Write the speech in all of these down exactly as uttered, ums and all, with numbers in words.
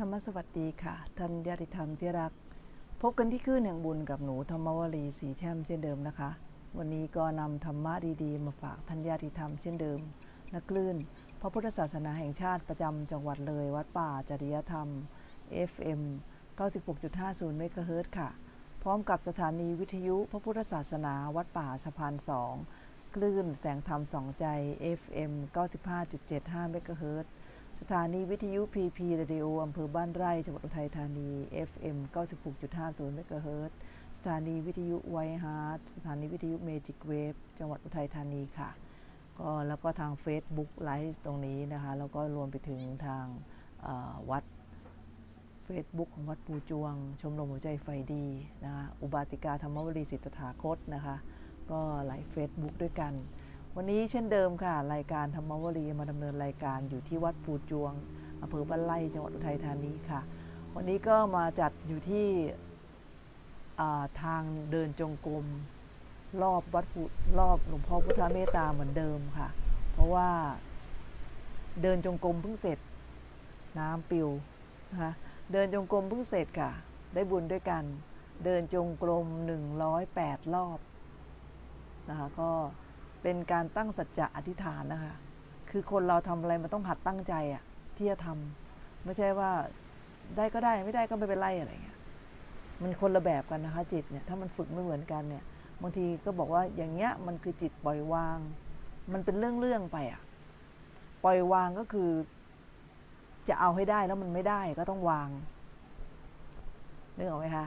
รรมสวัสดีค่ะท่านญาติธรรมที่รักพบกันที่คลื่นแห่งบุญกับหนูธรรมวลีสีแช่มเช่นเดิมนะคะวันนี้ก็นำธรรมะดีๆมาฝากท่านญาติธรรมเช่นเดิมณคลื่นพระพุทธศาสนาแห่งชาติประจำจังหวัดเลยวัดป่าจริยธรรม เอฟ เอ็ม เก้าสิบหกจุดห้าศูนย์ เมกะเฮิรตซ์ค่ะพร้อมกับสถานีวิทยุพระพุทธศาสนาวัดป่าสะพานสองคลื่นแสงธรรมสองใจ เอฟ เอ็ม เก้าสิบห้าจุดเจ็ดห้า เมกะเฮิรตซ์สถานีวิทยุ พี พี Radio อำเภอบ้านไร่จังหวัดอุทัยธานี เอฟ เอ็ม เก้าสิบหกจุดห้าศูนย์ เมกะเฮิรตซ์สถานีวิทยุไวฮาร์ทสถานีวิทยุเมจิกเวฟจังหวัดอุทัยธานีค่ะก็แล้วก็ทาง Facebook ไลฟ์ตรงนี้นะคะแล้วก็รวมไปถึงทางวัด Facebook ของวัดปูจวงชมรมหัวใจไฟดีนะคะอุบาสิกาธรรมวลีสิทธถาคตนะคะก็ไลฟ์ Facebook ด้วยกันวันนี้เช่นเดิมค่ะรายการธรรมวลีมาดำเนินรายการอยู่ที่วัดปูจวงอำเภอบ้านไร่จังหวัดอุทัยธานีค่ะวันนี้ก็มาจัดอยู่ที่ทางเดินจงกรมรอบวัดปูรอบหลวงพ่อพุทธเมตตาเหมือนเดิมค่ะเพราะว่าเดินจงกรมเพิ่งเสร็จน้ำปิวนะคะเดินจงกรมเพิ่งเสร็จค่ะได้บุญด้วยกันเดินจงกรมหนึ่งร้อยแปดรอบนะคะก็เป็นการตั้งสัจจะอธิษฐานนะคะคือคนเราทำอะไรมันต้องหัดตั้งใจอะที่จะทำไม่ใช่ว่าได้ก็ได้ไม่ได้ก็ไม่เป็นไรอะไรเงี้ยมันคนละแบบกันนะคะจิตเนี่ยถ้ามันฝึกไม่เหมือนกันเนี่ยบางทีก็บอกว่าอย่างเงี้ยมันคือจิตปล่อยวางมันเป็นเรื่องๆไปอะปล่อยวางก็คือจะเอาให้ได้แล้วมันไม่ได้ก็ต้องวางนึกออกไหมคะ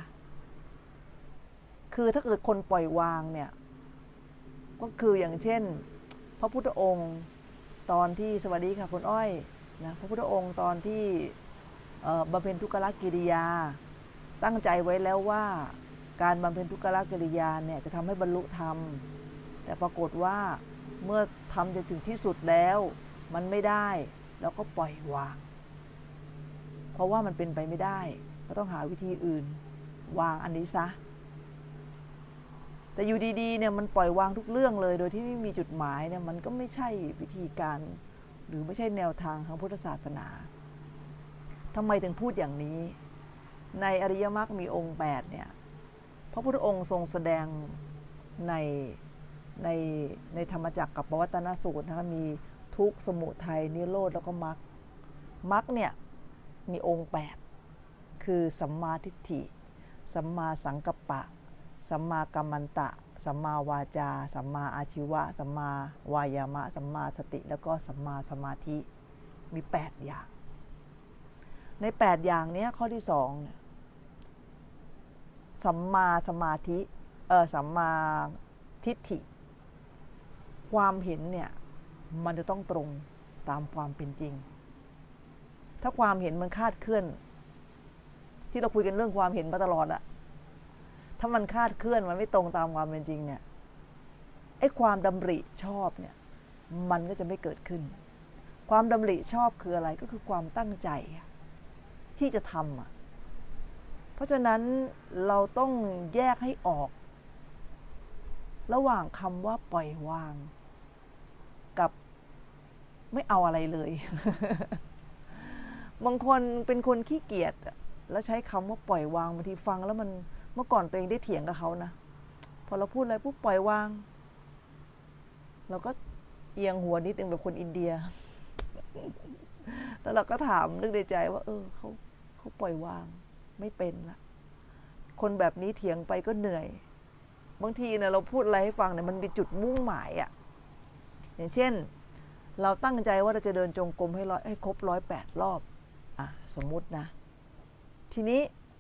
คือถ้าเกิดคนปล่อยวางเนี่ยก็คืออย่างเช่นพระพุทธองค์ตอนที่สวัสดีค่ะคุณอ้อยนะพระพุทธองค์ตอนที่บำเพ็ญทุกขกิริยาตั้งใจไว้แล้วว่าการบำเพ็ญทุกขกิริยาเนี่ยจะทำให้บรรลุธรรมแต่ปรากฏว่าเมื่อทำจนถึงที่สุดแล้วมันไม่ได้แล้วก็ปล่อยวางเพราะว่ามันเป็นไปไม่ได้ก็ต้องหาวิธีอื่นวางอันนี้ซะแต่อยู่ดีๆเนี่ยมันปล่อยวางทุกเรื่องเลยโดยที่ไม่มีจุดหมายเนี่ยมันก็ไม่ใช่วิธีการหรือไม่ใช่แนวทางทางพุทธศาสนาทำไมถึงพูดอย่างนี้ในอริยมรรคมีองค์แปดเนี่ยพระพุทธองค์ทรงแสดงในในในธรรมจักรกับปวัตตนสูตรนะคะมีทุกข์สมุทัยนิโรธแล้วก็มรรคมรรคเนี่ยมีองค์แปดคือสัมมาทิฏฐิสัมมาสังกัปปะสัมมากัมมันตะสัมมาวาจาสัมมาอาชีวะสัมมาวายามะสัมมาสติแล้วก็สัมมาสมาธิมีแปดอย่างในแปดอย่างนี้ข้อที่สองเนี่ยสัมมาสมาธิเออสัมมาทิฏฐิความเห็นเนี่ยมันจะต้องตรงตามความเป็นจริงถ้าความเห็นมันคลาดเคลื่อนที่เราคุยกันเรื่องความเห็นมาตลอดอะถ้ามันคลาดเคลื่อนมันไม่ตรงตามความเป็นจริงเนี่ยไอ้ความดำริชอบเนี่ยมันก็จะไม่เกิดขึ้นความดำริชอบคืออะไรก็คือความตั้งใจที่จะทำอ่ะเพราะฉะนั้นเราต้องแยกให้ออกระหว่างคำว่าปล่อยวางกับไม่เอาอะไรเลย บางคนเป็นคนขี้เกียจแล้วใช้คำว่าปล่อยวางบางทีฟังแล้วมันเมื่อก่อนตัวเองได้เถียงกับเขานะพอเราพูดอะไรปุ๊บปล่อยวางเราก็เอียงหัวนิดนึงแบบคนอินเดีย แล้วเราก็ถามนึกในใจว่าเออเขาเขาปล่อยวางไม่เป็นละคนแบบนี้เถียงไปก็เหนื่อยบางทีเนี่ยเราพูดอะไรให้ฟังเนี่ยมันมีจุดมุ่งหมายอะอย่างเช่นเราตั้งใจว่าเราจะเดินจงกรมให้ร้อยให้ครบร้อยแปดรอบอ่ะสมมุตินะทีนี้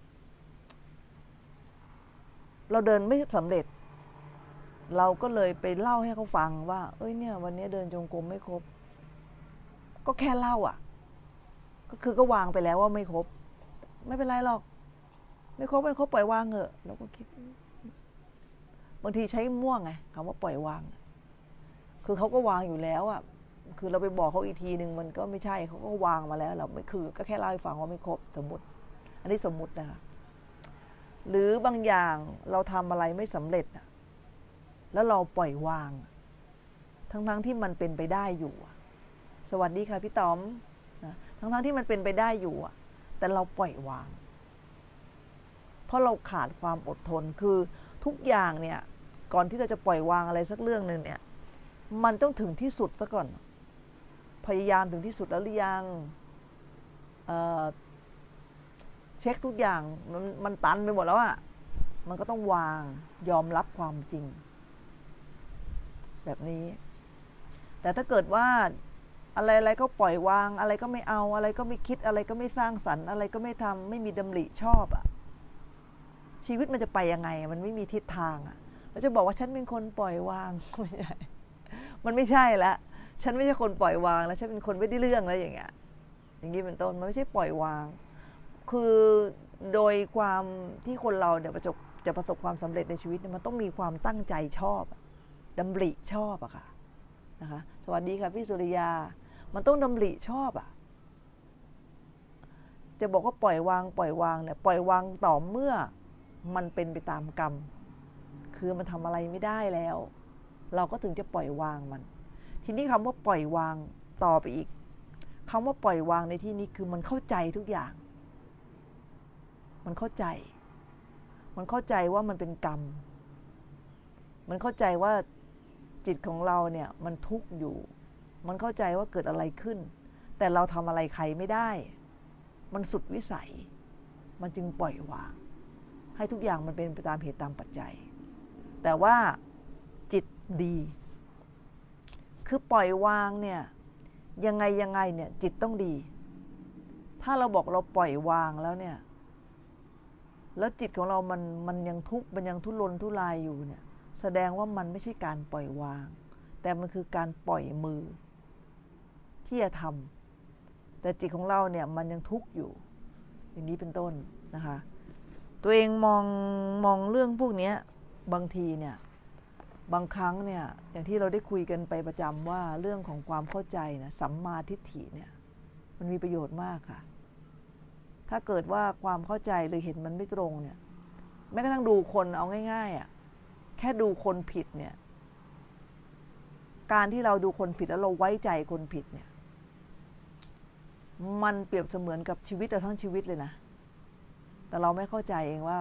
เราเดินไม่สำเร็จเราก็เลยไปเล่าให้เขาฟังว่าเอ้ยเนี่ยวันนี้เดินจงกรมไม่ครบก็แค่เล่าอ่ะก็คือก็วางไปแล้วว่าไม่ครบไม่เป็นไรหรอกไม่ครบไม่ครบปล่อยวางเถอะเราก็คิดบางทีใช้ม่วงไงคำว่าปล่อยวางคือเขาก็วางอยู่แล้วอ่ะคือเราไปบอกเขาอีกทีนึงมันก็ไม่ใช่เขาก็วางมาแล้วเราไม่คือก็แค่เล่าให้ฟังว่าไม่ครบสมมติอันนี้สมมตินะคะหรือบางอย่างเราทำอะไรไม่สำเร็จแล้วเราปล่อยวางทั้งๆที่มันเป็นไปได้อยู่สวัสดีค่ะพี่ต๋อมทั้งๆที่มันเป็นไปได้อยู่แต่เราปล่อยวางเพราะเราขาดความอดทนคือทุกอย่างเนี่ยก่อนที่เราจะปล่อยวางอะไรสักเรื่องหนึ่งเนี่ยมันต้องถึงที่สุดซะก่อนพยายามถึงที่สุดแล้วหรือยังเอ่อเช็คทุกอย่างมันมันตันไปหมดแล้วอะมันก็ต้องวางยอมรับความจริงแบบนี้แต่ถ้าเกิดว่าอะไรอะไรก็ปล่อยวางอะไรก็ไม่เอาอะไรก็ไม่คิดอะไรก็ไม่สร้างสรรค์อะไรก็ไม่ทำไม่มีดำริชอบอะชีวิตมันจะไปยังไงมันไม่มีทิศทางอะเราจะบอกว่าฉันเป็นคนปล่อยวางไม่ใช่มันไม่ใช่ละฉันไม่ใช่คนปล่อยวางแล้วฉันเป็นคนไม่ได้เรื่องแล้วอย่างเงี้ยอย่างนี้เป็นต้นมันไม่ใช่ปล่อยวางคือโดยความที่คนเราเนี่ยประสบจะประสบความสำเร็จในชีวิตมันต้องมีความตั้งใจชอบดำริชอบอะค่ะนะคะสวัสดีค่ะพี่สุริยามันต้องดำริชอบอะจะบอกว่าปล่อยวางปล่อยวางเนี่ยปล่อยวางต่อเมื่อมันเป็นไปตามกรรมคือมันทำอะไรไม่ได้แล้วเราก็ถึงจะปล่อยวางมันทีนี้คำว่าปล่อยวางต่อไปอีกคำว่าปล่อยวางในที่นี้คือมันเข้าใจทุกอย่างมันเข้าใจมันเข้าใจว่ามันเป็นกรรมมันเข้าใจว่าจิตของเราเนี่ยมันทุกข์อยู่มันเข้าใจว่าเกิดอะไรขึ้นแต่เราทำอะไรใครไม่ได้มันสุดวิสัยมันจึงปล่อยวางให้ทุกอย่างมันเป็นไปตามเหตุตามปัจจัยแต่ว่าจิตดีคือปล่อยวางเนี่ยยังไงยังไงเนี่ยจิตต้องดีถ้าเราบอกเราปล่อยวางแล้วเนี่ยแล้วจิตของเรามันมันยังทุกข์มันยังทุรนทุรายอยู่เนี่ยแสดงว่ามันไม่ใช่การปล่อยวางแต่มันคือการปล่อยมือที่จะทำแต่จิตของเราเนี่ยมันยังทุกข์อยู่อย่างนี้เป็นต้นนะคะตัวเองมองมองเรื่องพวกนี้บางทีเนี่ยบางครั้งเนี่ยอย่างที่เราได้คุยกันไปประจำว่าเรื่องของความเข้าใจนะสัมมาทิฏฐิเนี่ยมันมีประโยชน์มากค่ะถ้าเกิดว่าความเข้าใจหรือเห็นมันไม่ตรงเนี่ยแม้กระทั่งดูคนเอาง่ายๆอ่ะแค่ดูคนผิดเนี่ยการที่เราดูคนผิดแล้วเราไว้ใจคนผิดเนี่ยมันเปรียบเสมือนกับชีวิตเราทั้งชีวิตเลยนะแต่เราไม่เข้าใจเองว่า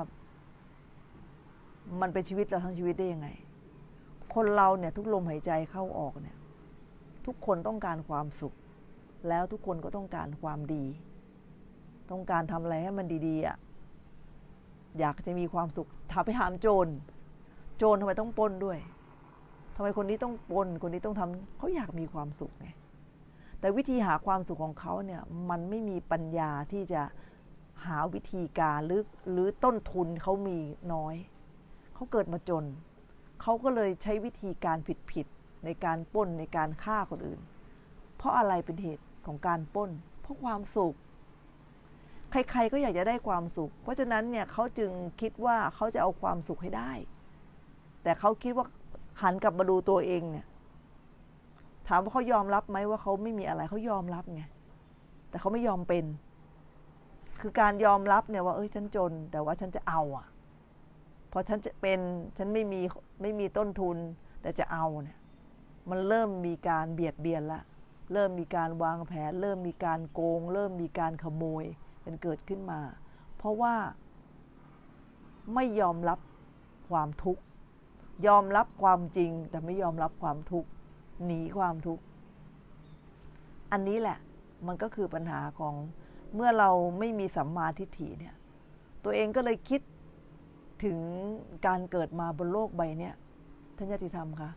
มันเป็นชีวิตเราทั้งชีวิตได้ยังไงคนเราเนี่ยทุกลมหายใจเข้าออกเนี่ยทุกคนต้องการความสุขแล้วทุกคนก็ต้องการความดีต้องการทำอะไรให้มันดีๆอ่ะอยากจะมีความสุขถามไปถามโจรโจรทำไมต้องปล้นด้วยทำไมคนนี้ต้องปล้นคนนี้ต้องทำเขาอยากมีความสุขไงแต่วิธีหาความสุขของเขาเนี่ยมันไม่มีปัญญาที่จะหาวิธีการหรือหรือต้นทุนเขามีน้อยเขาเกิดมาจนเขาก็เลยใช้วิธีการผิดๆในการปล้นในการฆ่าคนอื่นเพราะอะไรเป็นเหตุของการปล้นเพราะความสุขใครๆก็อยากจะได้ความสุขเพราะฉะนั้นเนี่ยเขาจึงคิดว่าเขาจะเอาความสุขให้ได้แต่เขาคิดว่าหันกลับมาดูตัวเองเนี่ยถามว่าเขายอมรับไหมว่าเขาไม่มีอะไรเขายอมรับไงแต่เขาไม่ยอมเป็นคือการยอมรับเนี่ยว่าเอ้ยฉันจนแต่ว่าฉันจะเอาอ่ะพอฉันจะเป็นฉันไม่มีไม่มีต้นทุนแต่จะเอาเนี่ยมันเริ่มมีการเบียดเบียนละเริ่มมีการวางแผนเริ่มมีการโกงเริ่มมีการขโมยเป็นเกิดขึ้นมาเพราะว่าไม่ยอมรับความทุกข์ยอมรับความจริงแต่ไม่ยอมรับความทุกข์หนีความทุกข์อันนี้แหละมันก็คือปัญหาของเมื่อเราไม่มีสัมมาทิฏฐิเนี่ยตัวเองก็เลยคิดถึงการเกิดมาบนโลกใบนี้ท่านญาติธรรมคะ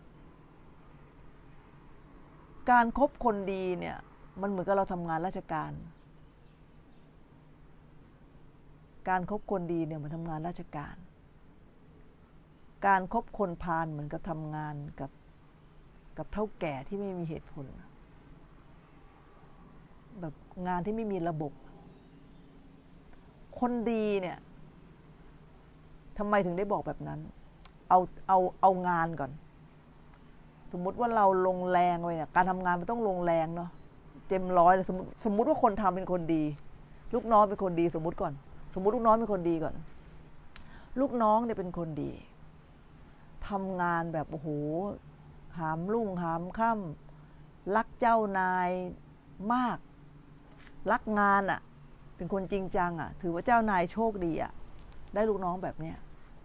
การคบคนดีเนี่ยมันเหมือนกับเราทำงานราชการการคบคนดีเนี่ยมันทำงานราชการการคบคนพาลเหมือนกับทำงานกับกับเฒ่าแก่ที่ไม่มีเหตุผลแบบงานที่ไม่มีระบบคนดีเนี่ยทำไมถึงได้บอกแบบนั้นเอาเอาเอางานก่อนสมมุติว่าเราลงแรงไปเนี่ยการทำงานมันต้องลงแรงเนาะเต็มร้อยสมมติสมมุติว่าคนทำเป็นคนดีลูกน้องเป็นคนดีสมมุติก่อนสมมุติลูกน้องเป็นคนดีก่อนลูกน้องเนี่ยเป็นคนดีทำงานแบบโอ้โหหามรุ่งหามค่ำรักเจ้านายมากรักงานอะเป็นคนจริงจังอ่ะถือว่าเจ้านายโชคดีอ่ะได้ลูกน้องแบบเนี้ย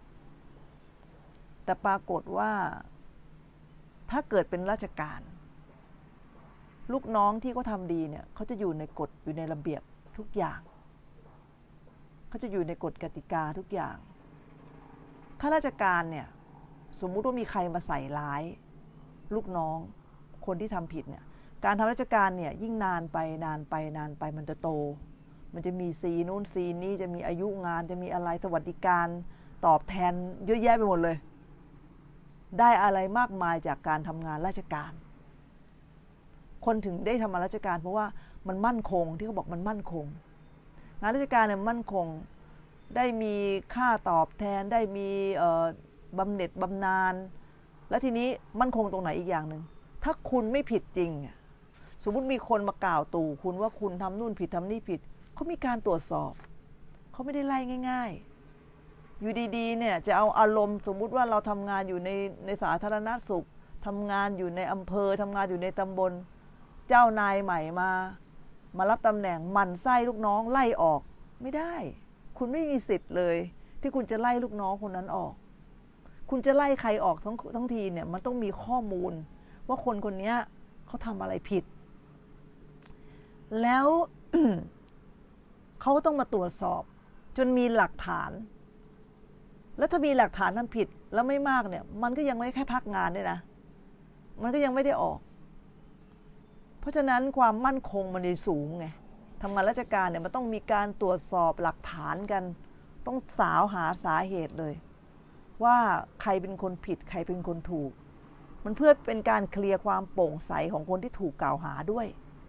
แต่ปรากฏว่าถ้าเกิดเป็นราชการลูกน้องที่เขาทำดีเนี่ยเขาจะอยู่ในกฎอยู่ในระเบียบทุกอย่างเขาจะอยู่ในกฎกติกาทุกอย่างข้าราชการเนี่ยสมมุติว่ามีใครมาใส่ร้ายลูกน้องคนที่ทำผิดเนี่ยการทำราชการเนี่ยยิ่งนานไปนานไปนานไปมันจะโตมันจะมีซีนู้นซีนี้จะมีอายุงานจะมีอะไรสวัสดิการตอบแทนเยอะแยะไปหมดเลยได้อะไรมากมายจากการทำงานราชการคนถึงได้ทำงานราชการเพราะว่ามันมั่นคงที่เขาบอกมันมั่นคงงานราชการเนี่ยมั่นคงได้มีค่าตอบแทนได้มีบำเหน็จบำนาญแล้วทีนี้มั่นคงตรงไหนอีกอย่างหนึ่งถ้าคุณไม่ผิดจริงสมมุติมีคนมากล่าวตู่คุณว่าคุณทำนู่นผิดทำนี่ผิดเขามีการตรวจสอบเขาไม่ได้ไล่ง่ายๆอยู่ดีๆเนี่ยจะเอาอารมณ์สมมุติว่าเราทำงานอยู่ในในสาธารณสุขทำงานอยู่ในอำเภอทำงานอยู่ในตำบลเจ้านายใหม่มามารับตำแหน่งหมั่นไส้ลูกน้องไล่ออกไม่ได้คุณไม่มีสิทธิ์เลยที่คุณจะไล่ลูกน้องคนนั้นออกคุณจะไล่ใครออกทั้งทั้งทีเนี่ยมันต้องมีข้อมูลว่าคนคนนี้เขาทำอะไรผิดแล้ว เขาต้องมาตรวจสอบจนมีหลักฐานแล้วถ้ามีหลักฐานทำผิดแล้วไม่มากเนี่ยมันก็ยังไม่แค่พักงานด้วยนะมันก็ยังไม่ได้ออกเพราะฉะนั้นความมั่นคงมันเลยสูงไงทำงานราชการเนี่ยมันต้องมีการตรวจสอบหลักฐานกันต้องสาวหาสาเหตุเลยว่าใครเป็นคนผิดใครเป็นคนถูกมันเพื่อเป็นการเคลียร์ความโปร่งใสของคนที่ถูกกล่าวหาด้วย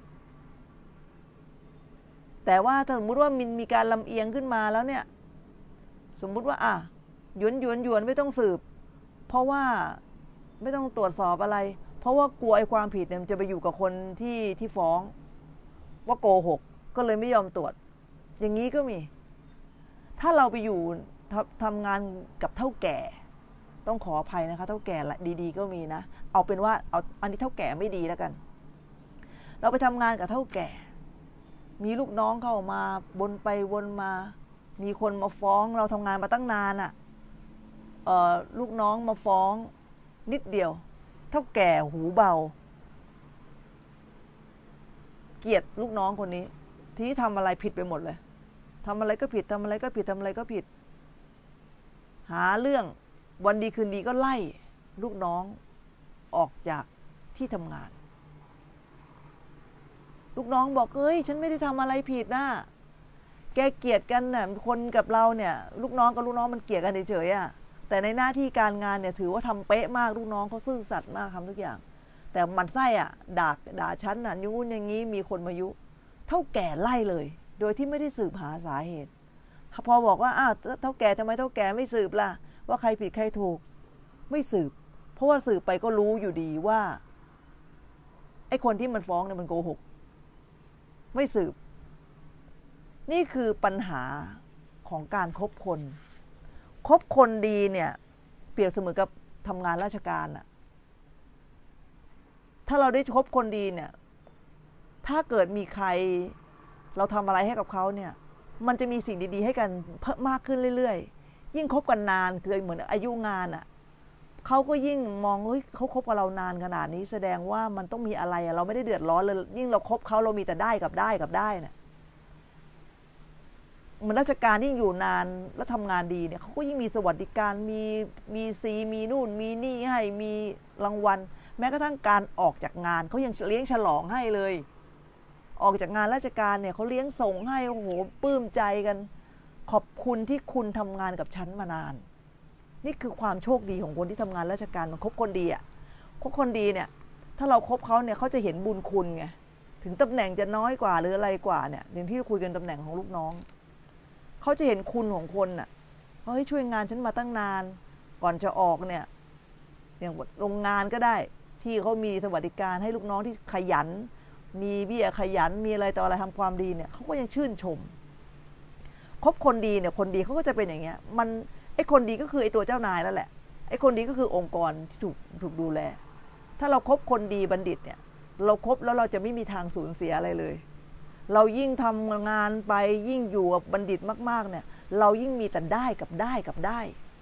แต่ว่าถ้าสมมติว่ามันมีการลำเอียงขึ้นมาแล้วเนี่ยสมมุติว่าอ่ะหยวนหยวนหยวนไม่ต้องสืบเพราะว่าไม่ต้องตรวจสอบอะไรเพราะว่ากลัวไอ้ความผิดเนี่ยมันจะไปอยู่กับคนที่ที่ฟ้องว่าโกหกก็เลยไม่ยอมตรวจอย่างนี้ก็มีถ้าเราไปอยู่ทำงานกับเฒ่าแก่ต้องขออภัยนะคะเฒ่าแก่ดีๆก็มีนะเอาเป็นว่าเอาอันนี้เฒ่าแก่ไม่ดีแล้วกันเราไปทำงานกับเฒ่าแก่มีลูกน้องเข้ามาวนไปวนมามีคนมาฟ้องเราทำงานมาตั้งนานอ่ะเอ่อลูกน้องมาฟ้องนิดเดียวเฒ่าแก่หูเบาเกลียดลูกน้องคนนี้ที่ทำอะไรผิดไปหมดเลยทำอะไรก็ผิดทำอะไรก็ผิดทำอะไรก็ผิดหาเรื่องวันดีคืนดีก็ไล่ลูกน้องออกจากที่ทำงานลูกน้องบอกเอ้ยฉันไม่ได้ทำอะไรผิดนะแกเกลียดกันน่ะคนกับเราเนี่ยลูกน้องกับลูกน้องมันเกลียดกันเฉยๆอ่ะแต่ในหน้าที่การงานเนี่ยถือว่าทำเป๊ะมากลูกน้องเขาซื่อสัตย์มากทำทุกอย่างแต่มันไส้อ่ะด่าด่าฉันน่ะยุ่งอย่างนี้มีคนมายุเท่าแก่ไล่เลยโดยที่ไม่ได้สืบหาสาเหตุพอบอกว่าอ้าวเท่าแก่ทำไมเท่าแก่ไม่สืบล่ะว่าใครผิดใครถูกไม่สืบเพราะว่าสืบไปก็รู้อยู่ดีว่าไอ้คนที่มันฟ้องเนี่ยมันโกหกไม่สืบนี่คือปัญหาของการคบคนคบคนดีเนี่ยเปรียบเสมือนกับทำงานราชการอะถ้าเราได้คบคนดีเนี่ยถ้าเกิดมีใครเราทำอะไรให้กับเขาเนี่ยมันจะมีสิ่งดีๆให้กันเพิ่มมากขึ้นเรื่อยๆยิ่งคบกันนานคือเหมือนอายุงานอะเขาก็ยิ่งมองเฮ้ยเขาคบกับเรานานขนาดนี้แสดงว่ามันต้องมีอะไรเราไม่ได้เดือดร้อนเลยยิ่งเราคบเขาเรามีแต่ได้กับได้กับได้เนี่ยมันราชการยิ่งอยู่นานแล้วทำงานดีเนี่ยเขาก็ยิ่งมีสวัสดิการมีมีซีมีนู่นมีนี่ให้มีรางวัลแม้กระทั่งการออกจากงานเขายังเลี้ยงฉลองให้เลยออกจากงานราชการเนี่ยเขาเลี้ยงส่งให้โอ้โหปลื้มใจกันขอบคุณที่คุณทำงานกับฉันมานานนี่คือความโชคดีของคนที่ทำงานราชการมันคบคนดีอ่ะคบคนดีเนี่ยถ้าเราคบเขาเนี่ยเขาจะเห็นบุญคุณไงถึงตำแหน่งจะน้อยกว่าหรืออะไรกว่าเนี่ยอย่างที่คุยกันตำแหน่งของลูกน้องเขาจะเห็นคุณของคนน่ะเฮ้ยช่วยงานฉันมาตั้งนานก่อนจะออกเนี่ยอย่างโรงงานก็ได้ที่เขามีสวัสดิการให้ลูกน้องที่ขยันมีเบี้ยขยันมีอะไรต่ออะไรทำความดีเนี่ยเขาก็ยังชื่นชมคบคนดีเนี่ยคนดีเขาก็จะเป็นอย่างเงี้ยมันไอ้คนดีก็คือไอ้ตัวเจ้านายนั่นแหละไอ้คนดีก็คือองค์กรที่ถูกถูกดูแลถ้าเราครบคนดีบัณฑิตเนี่ยเราครบแล้วเราจะไม่มีทางสูญเสียอะไรเลยเรายิ่งทำงานไปยิ่งอยู่กับบัณฑิตมากๆเนี่ยเรายิ่งมีแต่ได้กับได้กับได้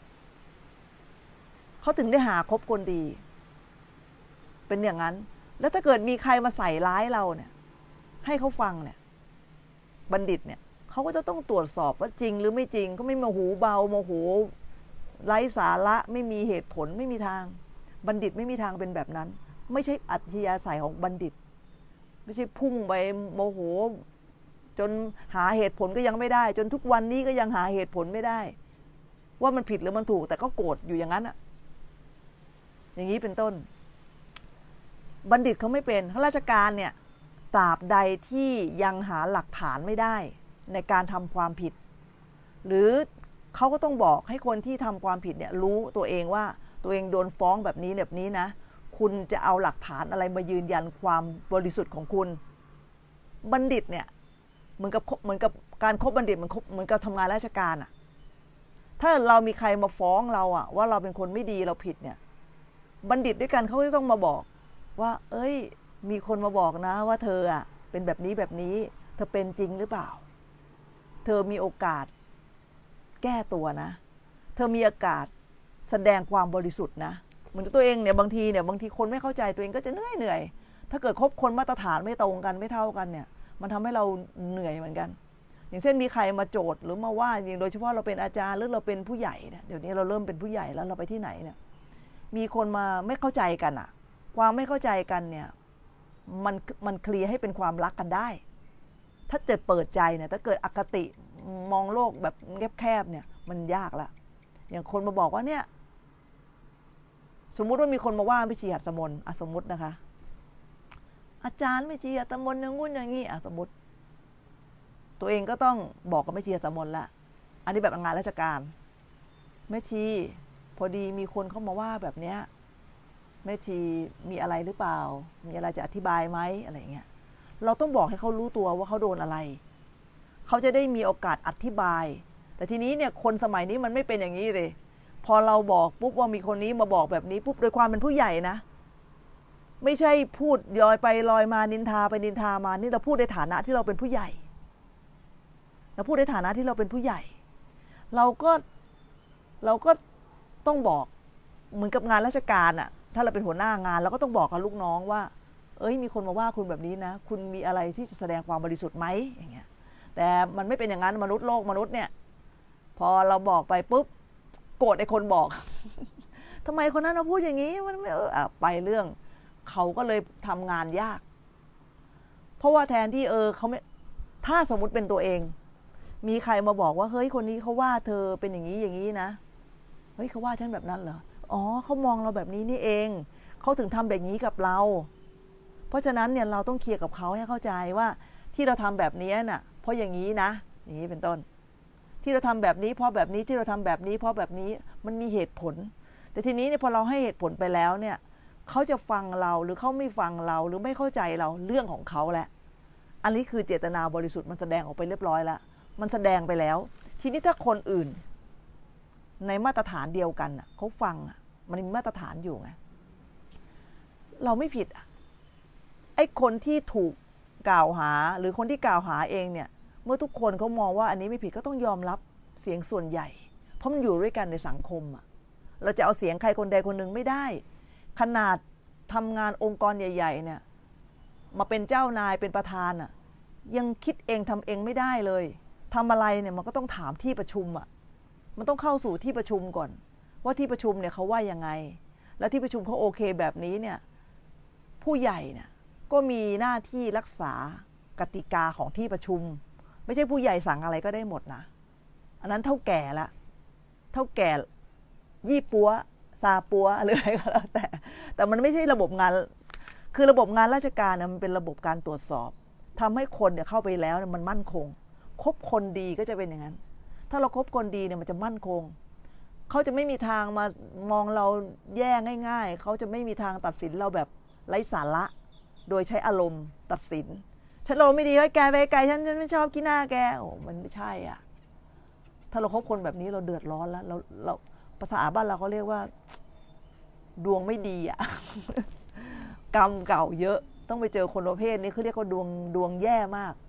เขาถึงได้หาคบคนดีเป็นอย่างนั้นแล้วถ้าเกิดมีใครมาใส่ร้ายเราเนี่ยให้เขาฟังเนี่ยบัณฑิตเนี่ยเขาก็จะต้องตรวจสอบว่าจริงหรือไม่จริงก็ไม่โมโหเบาโมโหไร้สาระไม่มีเหตุผลไม่มีทางบัณฑิตไม่มีทางเป็นแบบนั้นไม่ใช่อัธยาศัยของบัณฑิตไม่ใช่พุ่งไปโมโหจนหาเหตุผลก็ยังไม่ได้จนทุกวันนี้ก็ยังหาเหตุผลไม่ได้ว่ามันผิดหรือมันถูกแต่ก็โกรธอยู่อย่างนั้นอะอย่างนี้เป็นต้นบัณฑิตเขาไม่เป็นข้าราชการเนี่ยตราบใดที่ยังหาหลักฐานไม่ได้ในการทำความผิดหรือเขาก็ต้องบอกให้คนที่ทำความผิดเนี่ยรู้ตัวเองว่าตัวเองโดนฟ้องแบบนี้แบบนี้นะคุณจะเอาหลักฐานอะไรมายืนยันความบริสุทธิ์ของคุณบัณฑิตเนี่ยเหมือนกับเหมือนกับการคบบัณฑิตมันเหมือนกับทำงานราชการอะถ้าเรามีใครมาฟ้องเราอะว่าเราเป็นคนไม่ดีเราผิดเนี่ยบัณฑิตด้วยกันเขาก็ต้องมาบอกว่าเอ้ยมีคนมาบอกนะว่าเธออะเป็นแบบนี้แบบนี้เธอเป็นจริงหรือเปล่าเธอมีโอกาสแก้ตัวนะเธอมีโอกาสแสดงความบริสุทธิ์นะเหมือนตัวเองเนี่ยบางทีเนี่ยบางทีคนไม่เข้าใจตัวเองก็จะเหนื่อยเหนื่อยถ้าเกิดคบคนมาตรฐานไม่ตรงกันไม่เท่ากันเนี่ยมันทำให้เราเหนื่อยเหมือนกันอย่างเช่นมีใครมาโจทย์หรือมาว่าอย่างโดยเฉพาะเราเป็นอาจารย์หรือเราเป็นผู้ใหญ่เนี่ยเดี๋ยวนี้เราเริ่มเป็นผู้ใหญ่แล้วเราไปที่ไหนเนี่ยมีคนมาไม่เข้าใจกันอะความไม่เข้าใจกันเนี่ยมันมันเคลียร์ให้เป็นความรักกันได้ถ้าเกิดเปิดใจเนี่ยถ้าเกิดอคติมองโลกแบบแคบๆเนี่ยมันยากละอย่างคนมาบอกว่าเนี่ยสมมุติว่ามีคนมาว่าไม่ชีหัตถมนอ่ะสมมุตินะคะอาจารย์ไม่ชีหัตถมนอย่างงู้นอย่างงี้อ่ะสมมุติตัวเองก็ต้องบอกกับไม่ชีหัตถมนละอันนี้แบบงานราชการแม่ชีพอดีมีคนเข้ามาว่าแบบเนี้ยแม่ชีมีอะไรหรือเปล่ามีอะไรจะอธิบายไหมอะไรเงี้ยเราต้องบอกให้เขารู้ตัวว่าเขาโดนอะไรเขาจะได้มีโอกาสอธิบายแต่ทีนี้เนี่ยคนสมัยนี้มันไม่เป็นอย่างนี้เลยพอเราบอกปุ๊บว่ามีคนนี้มาบอกแบบนี้ปุ๊บโดยความเป็นผู้ใหญ่นะไม่ใช่พูดลอยไปลอยมานินทาไปนินทามานี่เราพูดในฐานะที่เราเป็นผู้ใหญ่เราพูดในฐานะที่เราเป็นผู้ใหญ่เราก็เราก็ต้องบอกเหมือนกับงานราชการอะถ้าเราเป็นหัวหน้างานเราก็ต้องบอกกับลูกน้องว่าเอ้ยมีคนมาว่าคุณแบบนี้นะคุณมีอะไรที่จะแสดงความบริสุทธิ์ไหมอย่างเงี้ยแต่มันไม่เป็นอย่างนั้นมนุษย์โลกมนุษย์เนี่ยพอเราบอกไปปุ๊บโกรธไอ้คนบอก ทำไมคนนั้นมาพูดอย่างนี้มันไม่เออไปเรื่องเขาก็เลยทำงานยากเพราะว่าแทนที่เออเขาไม่ถ้าสมมุติเป็นตัวเองมีใครมาบอกว่าเฮ้ยคนนี้เขาว่าเธอเป็นอย่างนี้อย่างนี้นะเฮ้ยเขาว่าฉันแบบนั้นเหรออ๋อเขามองเราแบบนี้นี่เองเขาถึงทำแบบนี้กับเราเพราะฉะนั้นเนี่ยเราต้องเคลียร์กับเขาให้เข้าใจว่าที่เราทำแบบนี้น่ะเพราะอย่างนี้นะอย่างนี้เป็นต้นที่เราทำแบบนี้เพราะแบบนี้ที่เราทำแบบนี้เพราะแบบนี้มันมีเหตุผลแต่ทีนี้เนี่ยพอเราให้เหตุผลไปแล้วเนี่ยเขาจะฟังเราหรือเขาไม่ฟังเราหรือไม่เข้าใจเราเรื่องของเขาแหละอันนี้คือเจตนาบริสุทธิ์มันแสดงออกไปเรียบร้อยแล้วมันแสดงไปแล้วทีนี้ถ้าคนอื่นในมาตรฐานเดียวกันอ่ะเขาฟังอ่ะมันมีมาตรฐานอยู่ไงเราไม่ผิดอ่ะไอ้คนที่ถูกกล่าวหาหรือคนที่กล่าวหาเองเนี่ยเมื่อทุกคนเขามองว่าอันนี้ไม่ผิดก็ต้องยอมรับเสียงส่วนใหญ่เพราะมันอยู่ด้วยกันในสังคมอ่ะเราจะเอาเสียงใครคนใดคนหนึ่งไม่ได้ขนาดทำงานองค์กรใหญ่ๆเนี่ยมาเป็นเจ้านายเป็นประธานอ่ะยังคิดเองทำเองไม่ได้เลยทำอะไรเนี่ยมันก็ต้องถามที่ประชุมอ่ะมันต้องเข้าสู่ที่ประชุมก่อนว่าที่ประชุมเนี่ยเขาว่ายังไงแล้วที่ประชุมเขาโอเคแบบนี้เนี่ยผู้ใหญ่เนี่ยก็มีหน้าที่รักษากติกาของที่ประชุมไม่ใช่ผู้ใหญ่สั่งอะไรก็ได้หมดนะอันนั้นเท่าแก่ละเท่าแก่ยี่ปัวซาปัวอะไรก็แล้วแต่แต่มันไม่ใช่ระบบงานคือระบบงานราชการเนี่ยมันเป็นระบบการตรวจสอบทำให้คนเนี่ยเข้าไปแล้วเนี่ยมันมั่นคงคบคนดีก็จะเป็นอย่างนั้นถ้าเราคบคนดีเนี่ยมันจะมั่นคงเขาจะไม่มีทางมามองเราแย่ง่ายๆเขาจะไม่มีทางตัดสินเราแบบไร้สาระโดยใช้อารมณ์ตัดสินฉันเราไม่ดีไว้แกไปไกลฉันฉันไม่ชอบขี้หน้าแกโอ้มันไม่ใช่อ่ะถ้าเราคบคนแบบนี้เราเดือดร้อนแล้วเราเราภาษาบ้านเราเขาเรียกว่าดวงไม่ดีอ่ะ กรรมเก่าเยอะต้องไปเจอคนประเภทนี้เขาเรียกว่าดวงดวงแย่มาก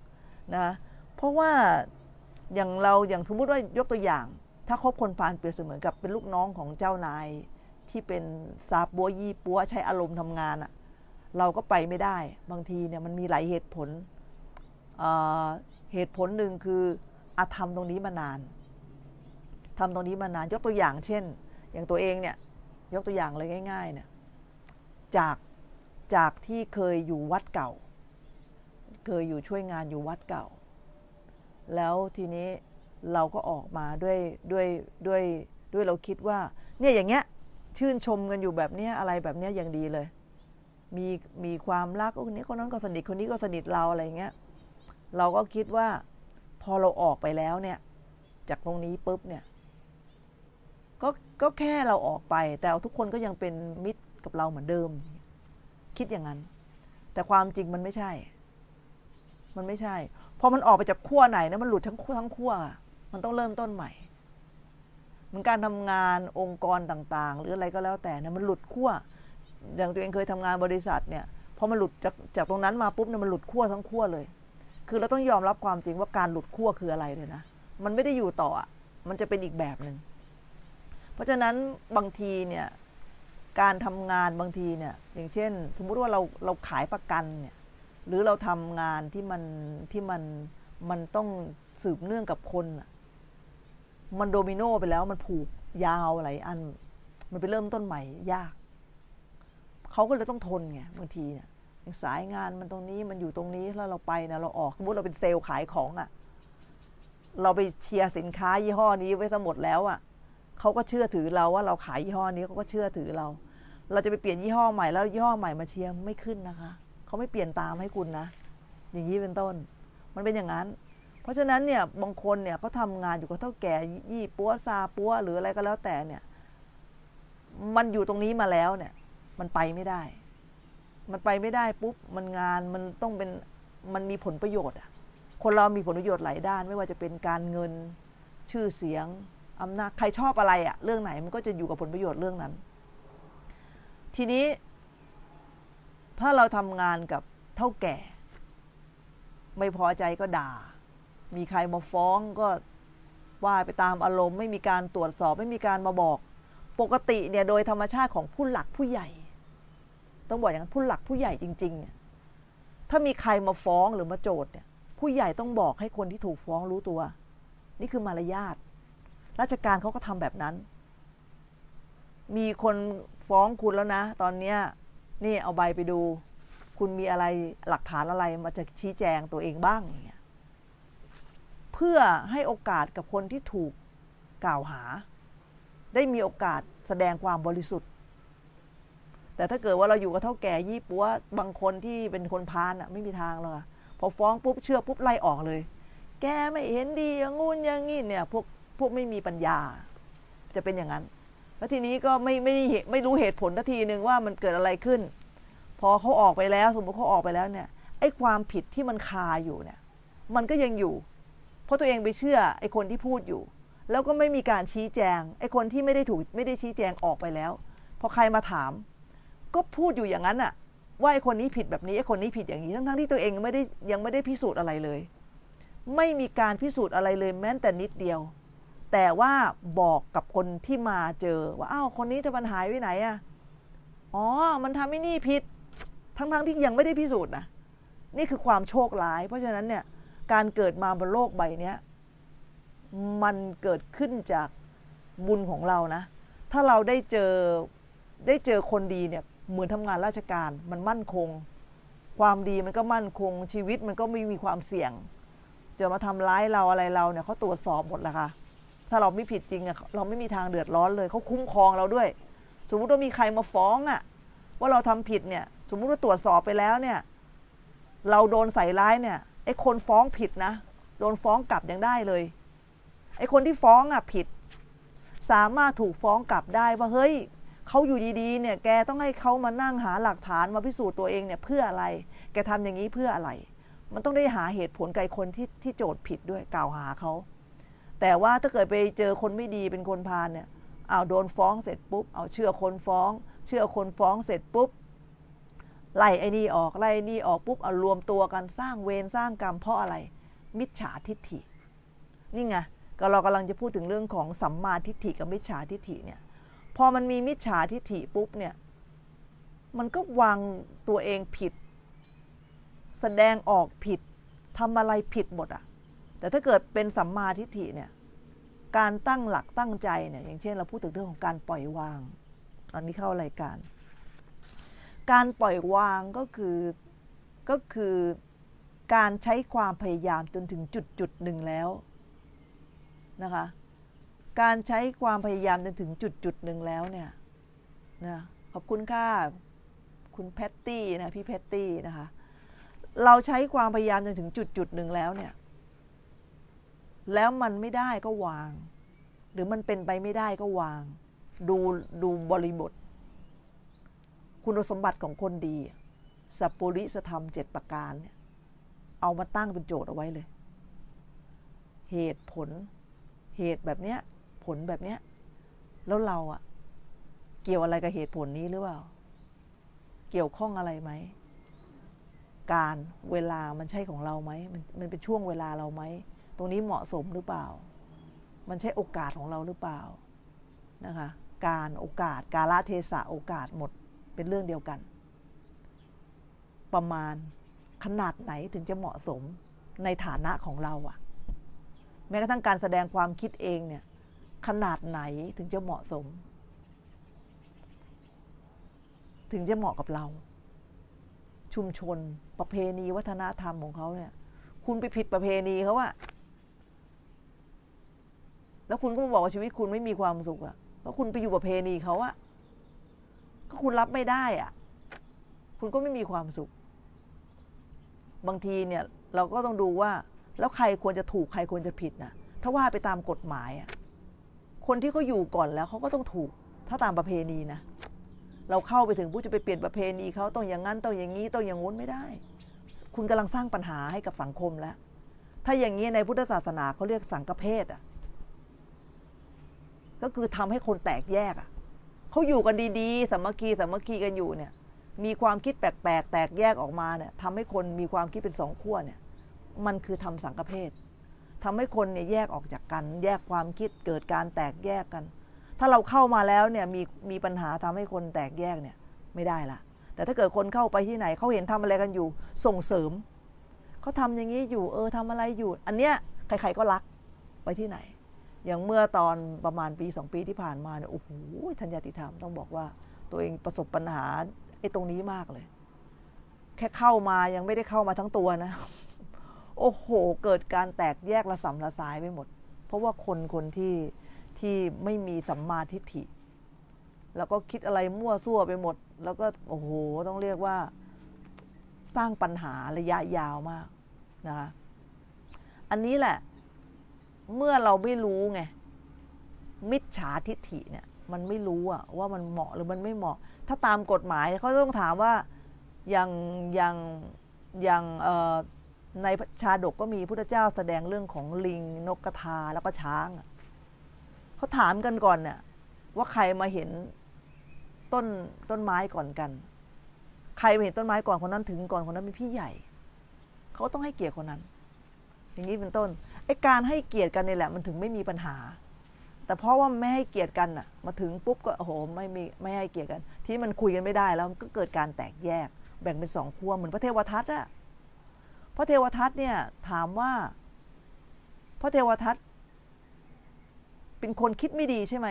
นะเพราะว่าอย่างเราอย่างสมมุติว่ายกตัวอย่างถ้าคบคนพาลเปรียบเสมือนกับเป็นลูกน้องของเจ้านายที่เป็นซาปัวยี่ปัวใช้อารมณ์ทำงานอะเราก็ไปไม่ได้บางทีเนี่ยมันมีหลายเหตุผลเอ่อเหตุผลหนึ่งคืออาทำตรงนี้มานานทำตรงนี้มานานยกตัวอย่างเช่นอย่างตัวเองเนี่ยยกตัวอย่างเลยง่ายๆเนี่ยจากจากที่เคยอยู่วัดเก่าเคยอยู่ช่วยงานอยู่วัดเก่าแล้วทีนี้เราก็ออกมาด้วยด้วยด้วยด้วยเราคิดว่าเนี่ยอย่างเงี้ยชื่นชมกันอยู่แบบเนี้ยอะไรแบบเนี้ยอย่างดีเลยมีมีความรักคนนี้คนนั้นก็สนิทคนนี้ก็สนิทเราอะไรเงี้ยเราก็คิดว่าพอเราออกไปแล้วเนี่ยจากตรงนี้ปุ๊บเนี่ยก็ก็แค่เราออกไปแต่ทุกคนก็ยังเป็นมิตรกับเราเหมือนเดิมคิดอย่างนั้นแต่ความจริงมันไม่ใช่มันไม่ใช่พอมันออกไปจากขั้วไหนนะมันหลุดทั้งขั้วทั้งขั้วมันต้องเริ่มต้นใหม่เหมือนการทำงานองค์กรต่างๆหรืออะไรก็แล้วแต่นะมันหลุดขั้วอย่างตัวเองเคยทำงานบริษัทเนี่ยพอมันหลุดจากจากตรงนั้นมาปุ๊บเนี่ยมันหลุดขั้วทั้งขั้วเลยคือเราต้องยอมรับความจริงว่าการหลุดขั้วคืออะไรเลยนะมันไม่ได้อยู่ต่อมันจะเป็นอีกแบบหนึ่งเพราะฉะนั้นบางทีเนี่ยการทำงานบางทีเนี่ยอย่างเช่นสมมุติว่าเราเราขายประกันเนี่ยหรือเราทำงานที่มันที่มันมันต้องสืบเนื่องกับคนมันโดมิโนไปแล้วมันผูกยาวหลายอันมันไปเริ่มต้นใหม่ยากเขาก็เลยต้องทนไงบางทีเนี่ยสายงานมันตรงนี้มันอยู่ตรงนี้แล้วเราไปนะเราออกสมมติเราเป็นเซลล์ขายของอ่ะเราไปเชียร์สินค้ายี่ห้อนี้ไว้ทั้งหมดแล้วอ่ะเขาก็เชื่อถือเราว่าเราขายยี่ห้อนี้เขาก็เชื่อถือเราเราจะไปเปลี่ยนยี่ห้อใหม่แล้วยี่ห้อใหม่มาเชียร์ไม่ขึ้นนะคะเขาไม่เปลี่ยนตามให้คุณนะอย่างนี้เป็นต้นมันเป็นอย่างนั้นเพราะฉะนั้นเนี่ยบางคนเนี่ยเขาทำงานอยู่กับเท่าแก่ยี่ปัวซาปัวหรืออะไรก็แล้วแต่เนี่ยมันอยู่ตรงนี้มาแล้วเนี่ยมันไปไม่ได้มันไปไม่ได้ปุ๊บมันงานมันต้องเป็นมันมีผลประโยชน์อ่ะคนเรามีผลประโยชน์หลายด้านไม่ว่าจะเป็นการเงินชื่อเสียงอำนาจใครชอบอะไรอ่ะเรื่องไหนมันก็จะอยู่กับผลประโยชน์เรื่องนั้นทีนี้ถ้าเราทำงานกับเท่าแก่ไม่พอใจก็ด่ามีใครมาฟ้องก็ว่าไปตามอารมณ์ไม่มีการตรวจสอบไม่มีการมาบอกปกติเนี่ยโดยธรรมชาติของผู้หลักผู้ใหญ่ต้องบอกอย่างนั้นผู้หลักผู้ใหญ่จริงๆเนี่ยถ้ามีใครมาฟ้องหรือมาโจทย์เนี่ยผู้ใหญ่ต้องบอกให้คนที่ถูกฟ้องรู้ตัวนี่คือมารยาทราชการเขาก็ทำแบบนั้นมีคนฟ้องคุณแล้วนะตอนนี้นี่เอาใบไปดูคุณมีอะไรหลักฐานอะไรมาจะชี้แจงตัวเองบ้างอย่างเงี้ยเพื่อให้โอกาสกับคนที่ถูกกล่าวหาได้มีโอกาสแสดงความบริสุทธิ์แต่ถ้าเกิดว่าเราอยู่กับเท่าแก่ยี่ปัวบางคนที่เป็นคนพาลอ่ะไม่มีทางเลยพอฟ้องปุ๊บเชื่อปุ๊บไล่ออกเลยแกไม่เห็นดีอย่างงู้นอย่างงี้เนี่ยพวกพวกไม่มีปัญญาจะเป็นอย่างนั้นแล้วทีนี้ก็ไม่ไม่ไม่รู้เหตุผลทันทีนึงว่ามันเกิดอะไรขึ้นพอเขาออกไปแล้วสมมติเขาออกไปแล้วเนี่ยไอ้ความผิดที่มันคาอยู่เนี่ยมันก็ยังอยู่เพราะตัวเองไปเชื่อไอ้คนที่พูดอยู่แล้วก็ไม่มีการชี้แจงไอ้คนที่ไม่ได้ถูกไม่ได้ชี้แจงออกไปแล้วพอใครมาถามก็พูดอยู่อย่างนั้นอะว่าไอ้คนนี้ผิดแบบนี้ไอ้คนนี้ผิดอย่างนี้ทั้งๆที่ตัวเองไม่ได้ยังไม่ได้พิสูจน์อะไรเลยไม่มีการพิสูจน์อะไรเลยแม้แต่นิดเดียวแต่ว่าบอกกับคนที่มาเจอว่าอ้าวคนนี้ถ้ามันหายไปไหนอะอ๋อมันทำให้นี่ผิดทั้งๆที่ยังไม่ได้พิสูจน์นะนี่คือความโชคร้ายเพราะฉะนั้นเนี่ยการเกิดมาบนโลกใบนี้มันเกิดขึ้นจากบุญของเรานะถ้าเราได้เจอได้เจอคนดีเนี่ยเหมือนทำงานราชการมันมั่นคงความดีมันก็มั่นคงชีวิตมันก็ไม่มีความเสี่ยงจะมาทำร้ายเราอะไรเราเนี่ยเขาตรวจสอบหมดแล้วค่ะถ้าเราไม่ผิดจริงอะเราไม่มีทางเดือดร้อนเลยเขาคุ้มครองเราด้วยสมมุติว่ามีใครมาฟ้องอะว่าเราทำผิดเนี่ยสมมุติว่าตรวจสอบไปแล้วเนี่ยเราโดนใส่ร้ายเนี่ยไอ้คนฟ้องผิดนะโดนฟ้องกลับยังได้เลยไอ้คนที่ฟ้องอะผิดสามารถถูกฟ้องกลับได้ว่าเฮ้ยเขาอยู่ดีๆเนี่ยแกต้องให้เขามานั่งหาหลักฐานมาพิสูจน์ตัวเองเนี่ยเพื่ออะไรแกทำอย่างนี้เพื่ออะไรมันต้องได้หาเหตุผลกับคนที่ที่โจทย์ผิดด้วยกล่าวหาเขาแต่ว่าถ้าเกิดไปเจอคนไม่ดีเป็นคนพาลเนี่ยเอาโดนฟ้องเสร็จปุ๊บเอาเชื่อคนฟ้องเชื่อคนฟ้องเสร็จปุ๊บไล่ไอ้นี่ออกไล่นี่ออกปุ๊บเอารวมตัวกันสร้างเวรสร้างกรรมเพราะอะไรมิจฉาทิฏฐินี่ไงก็เรากำลังจะพูดถึงเรื่องของสัมมาทิฏฐิกับมิจฉาทิฏฐิเนี่ยพอมันมีมิจฉาทิฏฐิปุ๊บเนี่ยมันก็วางตัวเองผิดแสดงออกผิดทำอะไรผิดหมดอะแต่ถ้าเกิดเป็นสัมมาทิฏฐิเนี่ยการตั้งหลักตั้งใจเนี่ยอย่างเช่นเราพูดถึงเรื่องของการปล่อยวางตอนนี้เข้ารายการการปล่อยวางก็คือก็คือการใช้ความพยายามจนถึงจุดจุดหนึ่งแล้วนะคะการใช้ความพยายามจนถึงจุดจุดหนึ่งแล้วเนี่ยนะขอบคุณค่ะคุณแพตตี้นะพี่แพตตี้นะคะเราใช้ความพยายามจนถึงจุดจุดหนึ่งแล้วเนี่ยแล้วมันไม่ได้ก็วางหรือมันเป็นไปไม่ได้ก็วางดูดูบริบทคุณสมบัติของคนดีสัพปุริสธรรมเจ็ดประการเนี่ยเอามาตั้งเป็นโจทย์เอาไว้เลยเหตุผลเหตุแบบเนี้ยผลแบบเนี้ยแล้วเราอะเกี่ยวอะไรกับเหตุผลนี้หรือเปล่าเกี่ยวข้องอะไรไหมการเวลามันใช่ของเราไหมมันมันเป็นช่วงเวลาเราไหมตรงนี้เหมาะสมหรือเปล่ามันใช่โอกาสของเราหรือเปล่านะคะการโอกาสกาลเทศะโอกาสหมดเป็นเรื่องเดียวกันประมาณขนาดไหนถึงจะเหมาะสมในฐานะของเราอะแม้กระทั่งการแสดงความคิดเองเนี่ยขนาดไหนถึงจะเหมาะสมถึงจะเหมาะกับเราชุมชนประเพณีวัฒนธรรมของเขาเนี่ยคุณไปผิดประเพณีเขาอะแล้วคุณก็มาบอกว่าชีวิตคุณไม่มีความสุขอะเพราะคุณไปอยู่ประเพณีเขาอะก็คุณรับไม่ได้อะคุณก็ไม่มีความสุขบางทีเนี่ยเราก็ต้องดูว่าแล้วใครควรจะถูกใครควรจะผิดนะถ้าว่าไปตามกฎหมายอะคนที่เขาอยู่ก่อนแล้วเขาก็ต้องถูกถ้าตามประเพณีนะเราเข้าไปถึงผู้จะไปเปลี่ยนประเพณีเขาต้องอย่างนั้นต้องอย่างนี้ต้องอย่างงู้นไม่ได้คุณกำลังสร้างปัญหาให้กับสังคมแล้วถ้าอย่างนี้ในพุทธศาสนาเขาเรียกสังฆเพศอ่ะก็คือทำให้คนแตกแยกอ่ะเขาอยู่กันดีๆสามัคคีสามัคคีกันอยู่เนี่ยมีความคิดแปลกๆแตกแยกออกมาเนี่ยทำให้คนมีความคิดเป็นสองขั้วเนี่ยมันคือทำสังฆเพศทำให้คนเนี่ยแยกออกจากกันแยกความคิดเกิดการแตกแยกกันถ้าเราเข้ามาแล้วเนี่ยมีมีปัญหาทำให้คนแตกแยกเนี่ยไม่ได้ละแต่ถ้าเกิดคนเข้าไปที่ไหนเขาเห็นทำอะไรกันอยู่ส่งเสริมเขาทำอย่างนี้อยู่เออทำอะไรอยู่อันเนี้ยใครๆก็รักไปที่ไหนอย่างเมื่อตอนประมาณปีสองปีที่ผ่านมาเนี่ยโอ้โหธัญญาติธรรมต้องบอกว่าตัวเองประสบปัญหาไอ้ตรงนี้มากเลยแค่เข้ามายังไม่ได้เข้ามาทั้งตัวนะโอ้โหเกิดการแตกแยกระสำระสายไปหมดเพราะว่าคนคนที่ที่ไม่มีสัมมาทิฏฐิแล้วก็คิดอะไรมั่วซั่วไปหมดแล้วก็โอ้โหต้องเรียกว่าสร้างปัญหาระยะยาวมากนะคะอันนี้แหละเมื่อเราไม่รู้ไงมิจฉาทิฏฐิเนี่ยมันไม่รู้อะว่ามันเหมาะหรือมันไม่เหมาะถ้าตามกฎหมายเขาต้องถามว่าอย่างอย่างอย่างในชาดกก็มีพุทธเจ้าแสดงเรื่องของลิงนกกระทาแล้วก็ช้างเขาถามกันก่อนเนี่ยว่าใครมาเห็นต้นต้นไม้ก่อนกันใครมาเห็นต้นไม้ก่อนคนนั้นถึงก่อนคนนั้นเป็นพี่ใหญ่เขาต้องให้เกียรติคนนั้นอย่างนี้เป็นต้นไอ้การให้เกียรติกันนี่แหละมันถึงไม่มีปัญหาแต่เพราะว่าไม่ให้เกียรติกันน่ะมาถึงปุ๊บก็โอ้โหไม่มีไม่ให้เกียรติกันที่มันคุยกันไม่ได้แล้วมันก็เกิดการแตกแยกแบ่งเป็นสองขั้วเหมือนพระเทวทัตอะพระเทวทัตเนี่ยถามว่าพระเทวทัตเป็นคนคิดไม่ดีใช่ไหม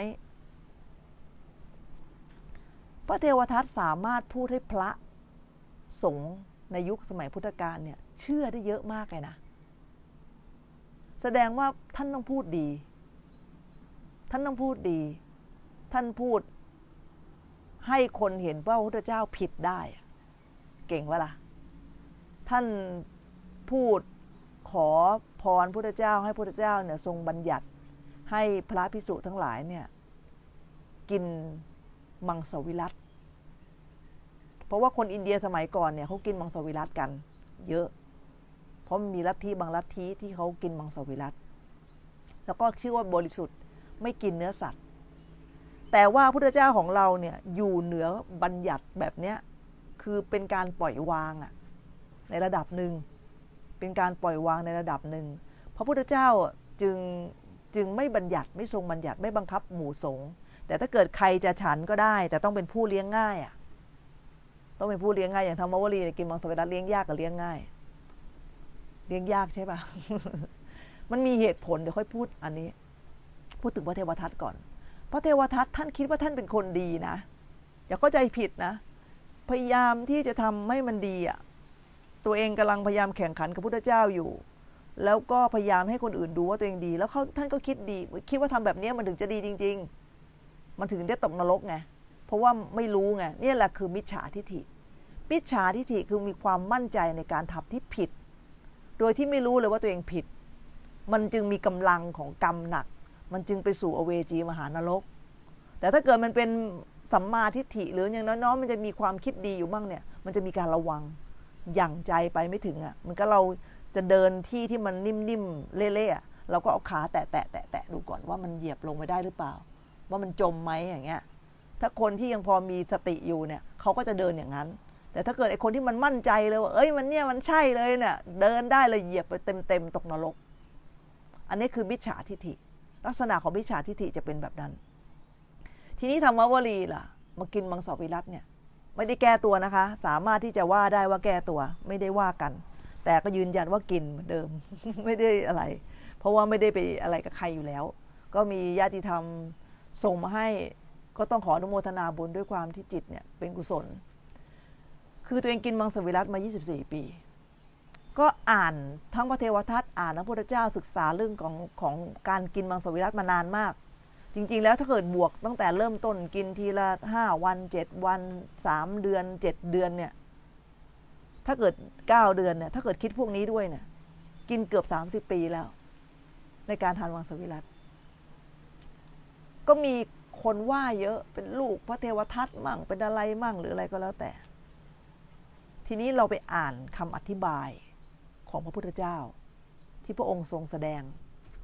พระเทวทัตสามารถพูดให้พระสงฆ์ในยุคสมัยพุทธกาลเนี่ยเชื่อได้เยอะมากเลยนะแสดงว่าท่านต้องพูดดีท่านต้องพูดดีท่านพูดให้คนเห็นว่าพระพุทธเจ้าผิดได้เก่งวะล่ะท่านพูดขอพรพระพุทธเจ้าให้พระพุทธเจ้าเนี่ยทรงบัญญัติให้พระภิกษุทั้งหลายเนี่ยกินมังสวิรัติเพราะว่าคนอินเดียสมัยก่อนเนี่ยเขากินมังสวิรัติกันเยอะเพราะมีลัทธิบางลัทธิที่เขากินมังสวิรัติแล้วก็ชื่อว่าบริสุทธิ์ไม่กินเนื้อสัตว์แต่ว่าพระพุทธเจ้าของเราเนี่ยอยู่เหนือบัญญัติแบบเนี้ยคือเป็นการปล่อยวางอะในระดับหนึ่งเป็นการปล่อยวางในระดับหนึ่งพระพุทธเจ้าจึงจึงไม่บัญญัติไม่ทรงบัญญัติไม่บังคับหมู่สงฆ์แต่ถ้าเกิดใครจะฉันก็ได้แต่ต้องเป็นผู้เลี้ยงง่ายอ่ะต้องเป็นผู้เลี้ยงง่ายอย่างธรรมวลีกินมังสวิรัติเลี้ยงยากกับเลี้ยงง่ายเลี้ยงยากใช่ปะ มันมีเหตุผลเดี๋ยวค่อยพูดอันนี้พูดถึงพระเทวทัตก่อนพระเทวทัตท่านคิดว่าท่านเป็นคนดีนะอย่าเข้าใจผิดนะพยายามที่จะทำให้มันดีอ่ะตัวเองกำลังพยายามแข่งขันกับพุทธเจ้าอยู่แล้วก็พยายามให้คนอื่นดูว่าตัวเองดีแล้วเขาท่านก็คิดดีคิดว่าทำแบบนี้มันถึงจะดีจริงๆมันถึงได้ตกนรกไงเพราะว่าไม่รู้ไงนี่แหละคือมิจฉาทิฏฐิมิจฉาทิฏฐิคือมีความมั่นใจในการทำที่ผิดโดยที่ไม่รู้เลยว่าตัวเองผิดมันจึงมีกำลังของกรรมหนักมันจึงไปสู่อเวจีมหานรกแต่ถ้าเกิดมันเป็นสัมมาทิฏฐิหรืออย่างน้อยๆมันจะมีความคิดดีอยู่บ้างเนี่ยมันจะมีการระวังอย่างใจไปไม่ถึงอ่ะมันก็เราจะเดินที่ที่มันนิ่มๆเละๆเราก็เอาขาแตะแตะแตะแตะดูก่อนว่ามันเหยียบลงไปได้หรือเปล่าว่ามันจมไหมอย่างเงี้ยถ้าคนที่ยังพอมีสติอยู่เนี่ยเขาก็จะเดินอย่างนั้นแต่ถ้าเกิดไอ้คนที่มันมั่นใจเลยว่าเอ้ยมันเนี่ยมันใช่เลยเนี่ยเดินได้เลยเหยียบไปเต็มๆตกนรกอันนี้คือมิจฉาทิฏฐิลักษณะของมิจฉาทิฏฐิจะเป็นแบบนั้นทีนี้ธรรมวลีล่ะมากินมังสวิรัติเนี่ยไม่ได้แก้ตัวนะคะสามารถที่จะว่าได้ว่าแก้ตัวไม่ได้ว่ากันแต่ก็ยืนยันว่ากินเหมือนเดิม ไม่ได้อะไรเพราะว่าไม่ได้ไปอะไรกับใครอยู่แล้วก็มีญาติธรรมส่งมาให้ก็ต้องขออนุโมทนาบุญด้วยความที่จิตเนี่ยเป็นกุศลคือตัวเองกินมังสวิรัติมายี่สิบสี่ปีก็อ่านทั้งพระเทวทัตอ่านพระพุทธเจ้าศึกษาเรื่องของของการกินมังสวิรัติมานานมากจริงๆแล้วถ้าเกิดบวกตั้งแต่เริ่มต้นกินทีละห้าวันเจ็ดวันสามเดือนเจ็ดเดือนเนี่ยถ้าเกิดเก้าเดือนเนี่ยถ้าเกิดคิดพวกนี้ด้วยเนี่ยกินเกือบสามสิบปีแล้วในการทานมังสวิรัติก็มีคนว่าเยอะเป็นลูกพระเทวทัตมั่งเป็นอะไรมั่งหรืออะไรก็แล้วแต่ทีนี้เราไปอ่านคำอธิบายของพระพุทธเจ้าที่พระองค์ทรงแสดง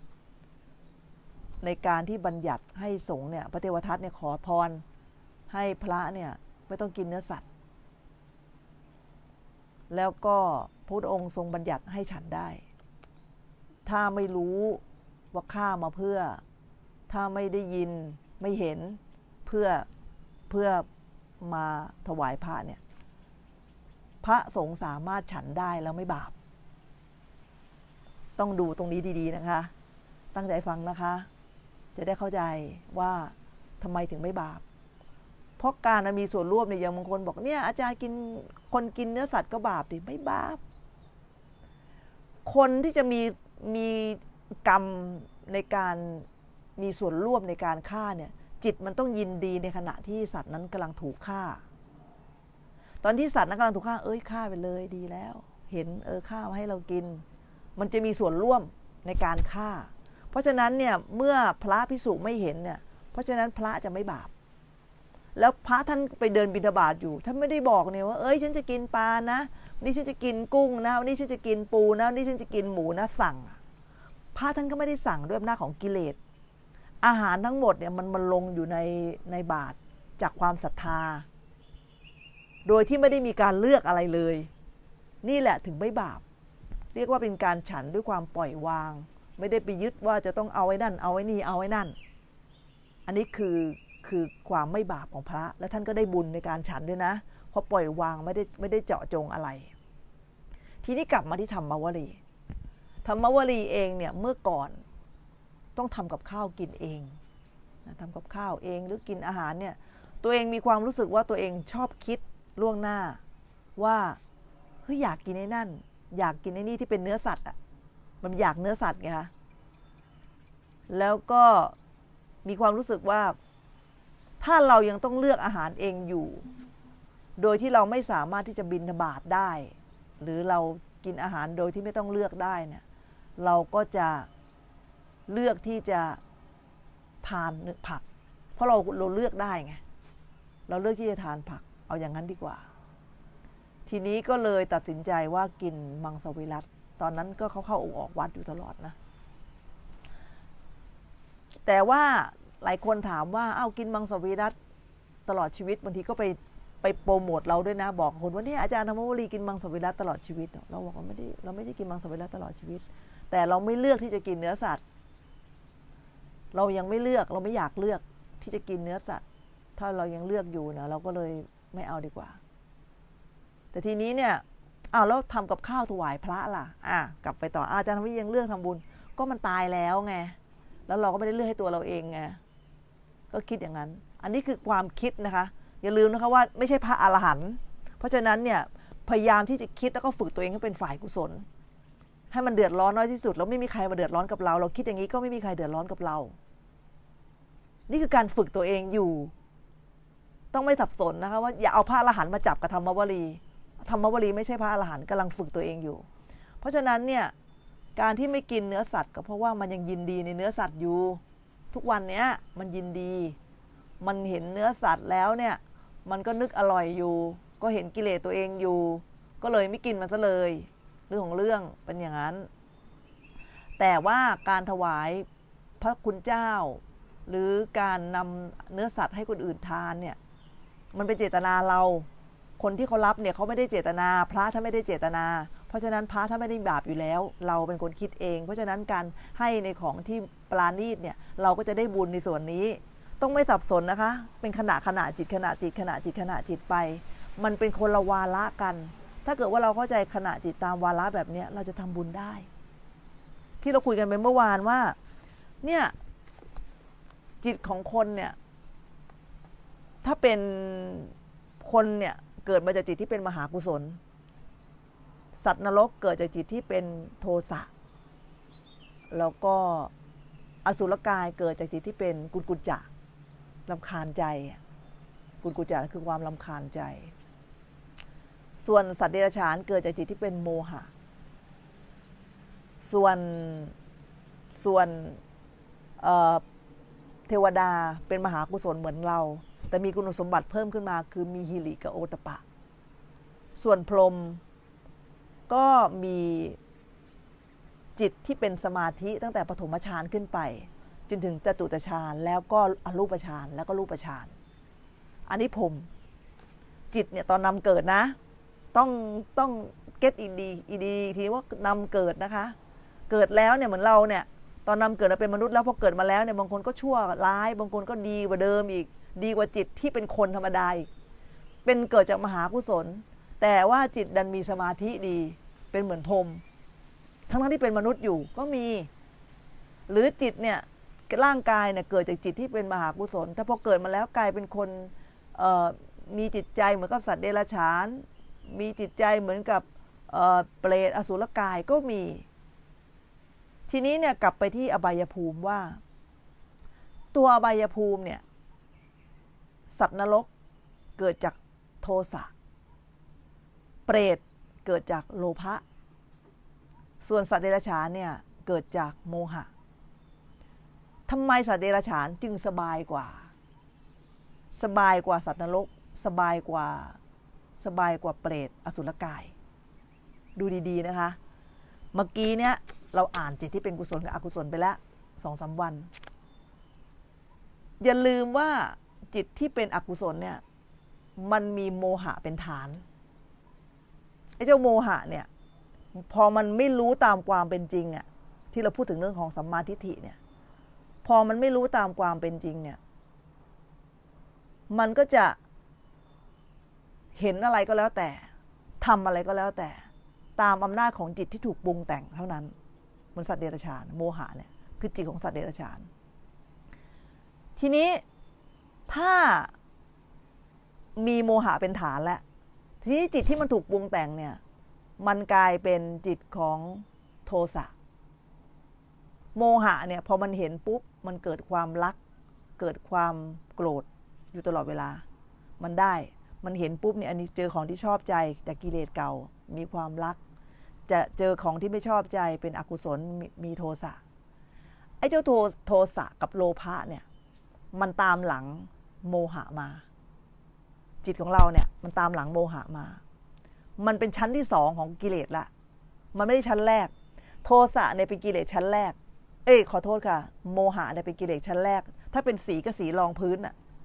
ในการที่บัญญัติให้สงฆ์เนี่ยพระเทวทัตเนี่ยขอพรให้พระเนี่ยไม่ต้องกินเนื้อสัตว์แล้วก็พระพุทธองค์ทรงบัญญัติให้ฉันได้ถ้าไม่รู้ว่าฆ่ามาเพื่อถ้าไม่ได้ยินไม่เห็นเพื่อเพื่อมาถวายพระเนี่ยพระสงฆ์สามารถฉันได้แล้วไม่บาปต้องดูตรงนี้ดีๆนะคะตั้งใจฟังนะคะจะได้เข้าใจว่าทำไมถึงไม่บาปเพราะการมีส่วนร่วมเนี่ยอย่างบางคนบอกเนี่ยอาจารย์กินคนกินเนื้อสัตว์ก็บาปดิไม่บาปคนที่จะมีมีกรรมในการมีส่วนร่วมในการฆ่าเนี่ยจิตมันต้องยินดีในขณะที่สัตว์นั้นกำลังถูกฆ่าตอนที่สัตว์นั้นกำลังถูกฆ่าเอ้ยฆ่าไปเลยดีแล้วเห็นเออฆ่ามาให้เรากินมันจะมีส่วนร่วมในการฆ่าเพราะฉะนั้นเนี่ยเมื่อพระภิกษุไม่เห็นเนี่ยเพราะฉะนั้นพระจะไม่บาปแล้วพระท่านไปเดินบิณฑบาตอยู่ท่านไม่ได้บอกเนี่ยว่าเอ้ยฉันจะกินปลานะนี่ฉันจะกินกุ้งนะนี่ฉันจะกินปูนะนี่ฉันจะกินหมูนะสั่งพระท่านก็ไม่ได้สั่งด้วยอำนาจของกิเลสอาหารทั้งหมดเนี่ยมันมันลงอยู่ในในบาตรจากความศรัทธาโดยที่ไม่ได้มีการเลือกอะไรเลยนี่แหละถึงไม่บาปเรียกว่าเป็นการฉันด้วยความปล่อยวางไม่ได้ไปยึดว่าจะต้องเอาไว้นั่นเอาไว้นี่เอาไว้นั่นอันนี้คือคือความไม่บาปของพระและท่านก็ได้บุญในการฉันด้วยนะเพราะปล่อยวางไม่ได้ไม่ได้เจาะจงอะไรทีนี้กลับมาที่ธรรมวลีธรรมวลีเองเนี่ยเมื่อก่อนต้องทำกับข้าวกินเองทำกับข้าวเองหรือกินอาหารเนี่ยตัวเองมีความรู้สึกว่าตัวเองชอบคิดล่วงหน้าว่าเฮ้ยอยากกินไอ้นั่นอยากกินไอ้นี่ที่เป็นเนื้อสัตว์อ่ะมันอยากเนื้อสัตว์ไงคะแล้วก็มีความรู้สึกว่าถ้าเรายังต้องเลือกอาหารเองอยู่โดยที่เราไม่สามารถที่จะบิณฑบาตได้หรือเรากินอาหารโดยที่ไม่ต้องเลือกได้เนี่ยเราก็จะเลือกที่จะทานผักเพราะเราเราเลือกได้ไงเราเลือกที่จะทานผักเอาอย่างนั้นดีกว่าทีนี้ก็เลยตัดสินใจว่ากินมังสวิรัติตอนนั้นก็เขาเข้าออกวัดอยู่ตลอดนะแต่ว่าหลายคนถามว่าเอ้ากินมังสวิรัติตลอดชีวิตบางทีก็ไปไปโปรโมทเราด้วยนะบอกคนว่าเนี่ยอาจารย์ธรรมวลีกินมังสวิรัติตลอดชีวิตเราบอกว่าไม่ได้เราไม่ได้กินมังสวิรัติตลอดชีวิตแต่เราไม่เลือกที่จะกินเนื้อสัตว์เรายังไม่เลือกเราไม่อยากเลือกที่จะกินเนื้อสัตว์ถ้าเรายังเลือกอยู่นะเราก็เลยไม่เอาดีกว่าแต่ทีนี้เนี่ยอ้าวแล้วทำกับข้าวถวายพระล่ะอ่ะกลับไปต่ออาจารย์ธรรมวลียังเลือกทำบุญก็มันตายแล้วไงแล้วเราก็ไม่ได้เลือกให้ตัวเราเองไงก็คิดอย่างนั้นอันนี้คือความคิดนะคะอย่าลืมนะคะว่าไม่ใช่พระอรหันต์เพราะฉะนั้นเนี่ยพยายามที่จะคิดแล้วก็ฝึกตัวเองให้เป็นฝ่ายกุศลให้มันเดือดร้อนน้อยที่สุดแล้วไม่มีใครมาเดือดร้อนกับเราเราคิดอย่างนี้ก็ไม่มีใครเดือดร้อนกับเรานี่คือการฝึกตัวเองอยู่ต้องไม่สับสนนะคะว่าอย่าเอาพระอรหันต์มาจับกับธรรมวลีธรรมวลีไม่ใช่พระอรหันต์กำลังฝึกตัวเองอยู่เพราะฉะนั้นเนี่ยการที่ไม่กินเนื้อสัตว์ก็เพราะว่ามันยังยินดีในเนื้อสัตว์อยู่ทุกวันเนี้ยมันยินดีมันเห็นเนื้อสัตว์แล้วเนี่ยมันก็นึกอร่อยอยู่ก็เห็นกิเลสตัวเองอยู่ก็เลยไม่กินมันซะเลยเรื่องของเรื่องเป็นอย่างนั้นแต่ว่าการถวายพระคุณเจ้าหรือการนำเนื้อสัตว์ให้คนอื่นทานเนี่ยมันเป็นเจตนาเราคนที่เขารับเนี่ยเขาไม่ได้เจตนาพระถ้าไม่ได้เจตนาเพราะฉะนั้นพระถ้าไม่ได้บาปอยู่แล้วเราเป็นคนคิดเองเพราะฉะนั้นการให้ในของที่ปราณีตเนี่ยเราก็จะได้บุญในส่วนนี้ต้องไม่สับสนนะคะเป็นขณะขณะจิตขณะจิตขณะจิตขณะจิตไปมันเป็นคนละวาระกันถ้าเกิดว่าเราเข้าใจขณะจิตตามวาระแบบนี้เราจะทำบุญได้ที่เราคุยกันไปเมื่อวานว่าเนี่ยจิตของคนเนี่ยถ้าเป็นคนเนี่ยเกิดมาจากจิตที่เป็นมหากุศลสัตว์นรกเกิดจากจิตที่เป็นโทสะแล้วก็อสุรกายเกิดจากจิตที่เป็นกุลกุจจะรำคาญใจกุลกุจจะคือความรำคาญใจส่วนสัตว์เดรัจฉานเกิดจากจิตที่เป็นโมหะส่วนส่วนเเทวดาเป็นมหากุศลเหมือนเราแต่มีคุณสมบัติเพิ่มขึ้นมาคือมีหิริกับโอตปะส่วนพรหมก็มีจิตที่เป็นสมาธิตั้งแต่ปฐมฌานขึ้นไปจนถึงจตุตฌานแล้วก็อรูปฌานแล้วก็รูปฌานอันนี้พรหมจิตเนี่ยตอนนำเกิดนะต้องต้องเก็ตอีดีอีดีทีว่านำเกิดนะคะเกิดแล้วเนี่ยเหมือนเราเนี่ยตอนนำเกิดเราเป็นมนุษย์แล้วพอเกิดมาแล้วเนี่ยบางคนก็ชั่วร้ายบางคนก็ดีกว่าเดิมอีกดีกว่าจิตที่เป็นคนธรรมดาอีกเป็นเกิดจากมหากุศลแต่ว่าจิตดันมีสมาธิดีเป็นเหมือนพรหมทั้งที่เป็นมนุษย์อยู่ก็มีหรือจิตเนี่ยร่างกายเนี่ยเกิดจากจิตที่เป็นมหากุศลแต่พอเกิดมาแล้วกลายเป็นคนมีจิตใจเหมือนกับสัตว์เดรัจฉานมีจิตใจเหมือนกับเปรตอสุรกายก็มีทีนี้เนี่ยกลับไปที่อบายภูมิว่าตัวอบายภูมิเนี่ยสัตว์นรกเกิดจากโทสะเปรตเกิดจากโลภะส่วนสัตว์เดรัจฉานเนี่ยเกิดจากโมหะทำไมสัตว์เดรัจฉานจึงสบายกว่าสบายกว่าสัตว์นรกสบายกว่าสบายกว่าเปรตอสุรกายดูดีๆนะคะเมื่อกี้เนี่ยเราอ่านจิตที่เป็นกุศลกับอกุศลไปแล้วสองสามวันอย่าลืมว่าจิตที่เป็นอกุศลเนี่ยมันมีโมหะเป็นฐานไอ้เจ้าโมหะเนี่ยพอมันไม่รู้ตามความเป็นจริงอ่ะที่เราพูดถึงเรื่องของสัมมาทิฏฐิเนี่ยพอมันไม่รู้ตามความเป็นจริงเนี่ยมันก็จะเห็นอะไรก็แล้วแต่ทำอะไรก็แล้วแต่ตามอำนาจของจิตที่ถูกปรุงแต่งเท่านั้นเหมือนสัตว์เดรัจฉานโมหะเนี่ยคือจิตของสัตว์เดรัจฉานทีนี้ถ้ามีโมหะเป็นฐานแล้วทีนี้จิตที่มันถูกปรุงแต่งเนี่ยมันกลายเป็นจิตของโทสะโมหะเนี่ยพอมันเห็นปุ๊บมันเกิดความรักเกิดความโกรธอยู่ตลอดเวลามันได้มันเห็นปุ๊บเนี่ยอันนี้เจอของที่ชอบใจจากกิเลสเก่ามีความรักจะเจอของที่ไม่ชอบใจเป็นอกุศลม มีโทสะไอ้เจ้าโทโทสะกับโลภะเนี่ยมันตามหลังโมหะมาจิตของเราเนี่ยมันตามหลังโมหะมามันเป็นชั้นที่สองของกิเลสละมันไม่ได้ชั้นแรกโทสะเนี่ยเป็นกิเลสชั้นแรกเอ้ยขอโทษค่ะโมหะเนี่ยเป็นกิเลสชั้นแรกถ้าเป็นสีก็สีรองพื้นน่ะ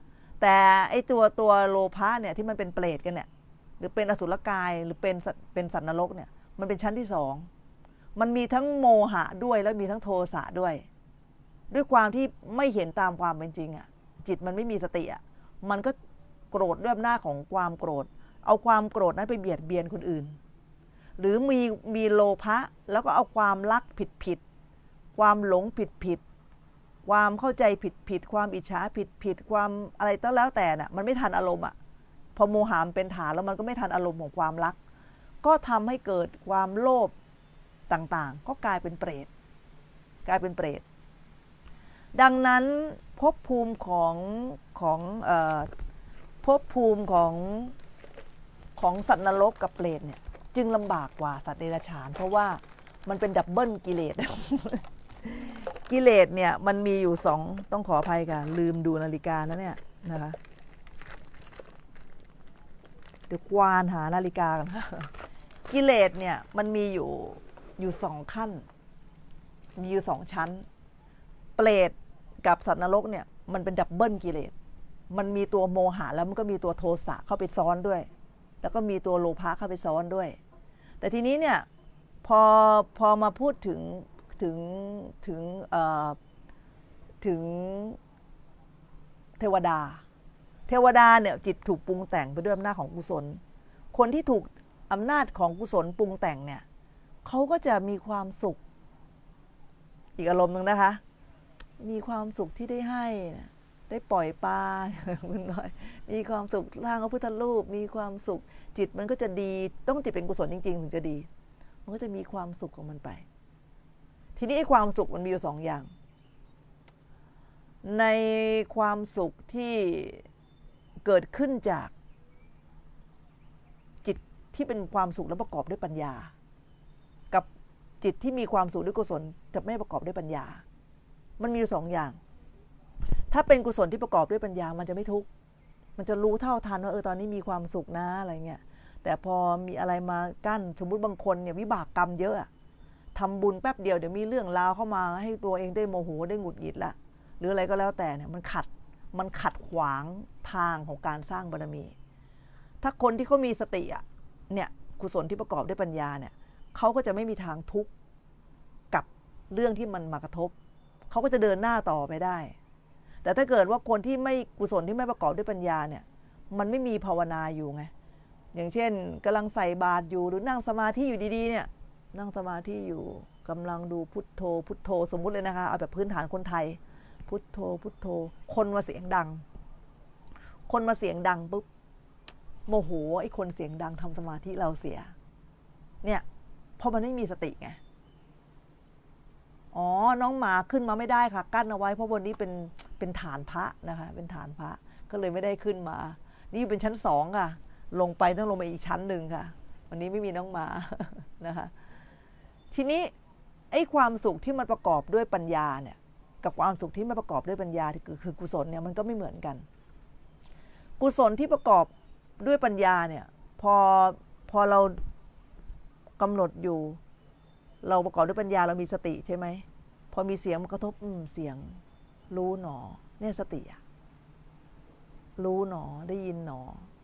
แต่ไอตัวตัวโลภะเนี่ยที่มันเป็นเปรตกันเนี่ยหรือเป็นอสุรกายหรือเป็นเป็นสัตว์นรกเนี่ยมันเป็นชั้นที่สองมันมีทั้งโมหะด้วยแล้วมีทั้งโทสะด้วยด้วยความที่ไม่เห็นตามความเป็นจริงอ่ะจิตมันไม่มีสติอ่ะมันก็โกรธด้วยอำนาจของความโกรธเอาความโกรธนั้นไปเบียดเบียนคนอื่นหรือมีมีโลภะแล้วก็เอาความรักผิดผิดความหลงผิดผิดความเข้าใจผิดผิดความอิจฉาผิดผิดความอะไรตั้งแล้วแต่น่ะมันไม่ทันอารมณ์อ่ะพอโมหะเป็นฐานแล้วมันก็ไม่ทันอารมณ์ของความรักก็ทำให้เกิดความโลภต่างๆก็กลายเป็นเปรตกลายเป็นเปรตดังนั้นภพภูมิของของเอ่อภพภูมิของของสัตว์นรกกับเปรตเนี่ยจึงลำบากกว่าสัตว์เดรัจฉานเพราะว่ามันเป็นดับเบิลกิเลส กิเลสเนี่ยมันมีอยู่สองต้องขออภัยค่ะลืมดูนาฬิกานะเนี่ยนะคะเดี๋ยวควานหานาฬิกากัน กิเลสเนี่ยมันมีอยู่อยู่สองขั้นมีอยู่สองชั้นเปรตกับสัตว์นรกเนี่ยมันเป็นดับเบิลกิเลสมันมีตัวโมหะแล้วมันก็มีตัวโทสะเข้าไปซ้อนด้วยแล้วก็มีตัวโลภะเข้าไปซ้อนด้วยแต่ทีนี้เนี่ยพอพอมาพูดถึงถึงถึงเอ่อถึงเทวดาเทวดาเนี่ยจิตถูกปรุงแต่งไปด้วยอำนาจของกุศลคนที่ถูกอำนาจของกุศลปรุงแต่งเนี่ยเขาก็จะมีความสุขอีกอารมณ์หนึ่งนะคะมีความสุขที่ได้ให้ได้ปล่อยปลาคุณน้อยมีความสุขสร้างพระพุทธรูปมีความสุขจิตมันก็จะดีต้องจิตเป็นกุศลจริงๆถึงจะดีมันก็จะมีความสุขของมันไปทีนี้ไอ้ความสุขมันมีอยู่สองอย่างในความสุขที่เกิดขึ้นจากจิตที่เป็นความสุขและประกอบด้วยปัญญากับจิตที่มีความสุขด้วยกุศลแต่ไม่ประกอบด้วยปัญญามันมีอยู่สองอย่างถ้าเป็นกุศลที่ประกอบด้วยปัญญามันจะไม่ทุกข์มันจะรู้เท่าทันว่าเออตอนนี้มีความสุขนะอะไรเงี้ยแต่พอมีอะไรมากั้นสมมุติบางคนเนี่ยวิบากกรรมเยอะทำบุญแป๊บเดียวเดี๋ยวมีเรื่องราวเข้ามาให้ตัวเองได้โมโหได้หงุดหงิดละหรืออะไรก็แล้วแต่เนี่ยมันขัดมันขัดขวางทางของการสร้างบารมีถ้าคนที่เขามีสติอ่ะเนี่ยกุศลที่ประกอบด้วยปัญญาเนี่ยเขาก็จะไม่มีทางทุกข์กับเรื่องที่มันมากระทบเขาก็จะเดินหน้าต่อไปได้แต่ถ้าเกิดว่าคนที่ไม่กุศลที่ไม่ประกอบด้วยปัญญาเนี่ยมันไม่มีภาวนาอยู่ไงอย่างเช่นกำลังใส่บาตรอยู่หรือนั่งสมาธิอยู่ดีๆเนี่ยนั่งสมาธิอยู่กำลังดูพุทโธพุทโธสมมุติเลยนะคะเอาแบบพื้นฐานคนไทยพุทโธพุทโธคนมาเสียงดังคนมาเสียงดังปุ๊บโมโหไอ้คนเสียงดังทำสมาธิเราเสียเนี่ยเพราะมันไม่มีสติไงอ๋อน้องหมาขึ้นมาไม่ได้ค่ะกั้นเอาไว้เพราะบนนี้เป็นเป็นฐานพระนะคะเป็นฐานพระก็เลยไม่ได้ขึ้นมานี่เป็นชั้นสองค่ะลงไปต้องลงไปอีกชั้นหนึ่งค่ะวันนี้ไม่มีน้องหมานะคะทีนี้ไอ้ความสุขที่มันประกอบด้วยปัญญาเนี่ยกับความสุขที่ไม่ประกอบด้วยปัญญาที่คือคือกุศลเนี่ยมันก็ไม่เหมือนกันกุศลที่ประกอบด้วยปัญญาเนี่ยพอพอเรากำหนดอยู่เราประกอบด้วยปัญญาเรามีสติใช่ไหมพอมีเสียงมันกระทบอืมเสียงรู้หนอเนี่ยสติอะรู้หนอได้ยินหนอ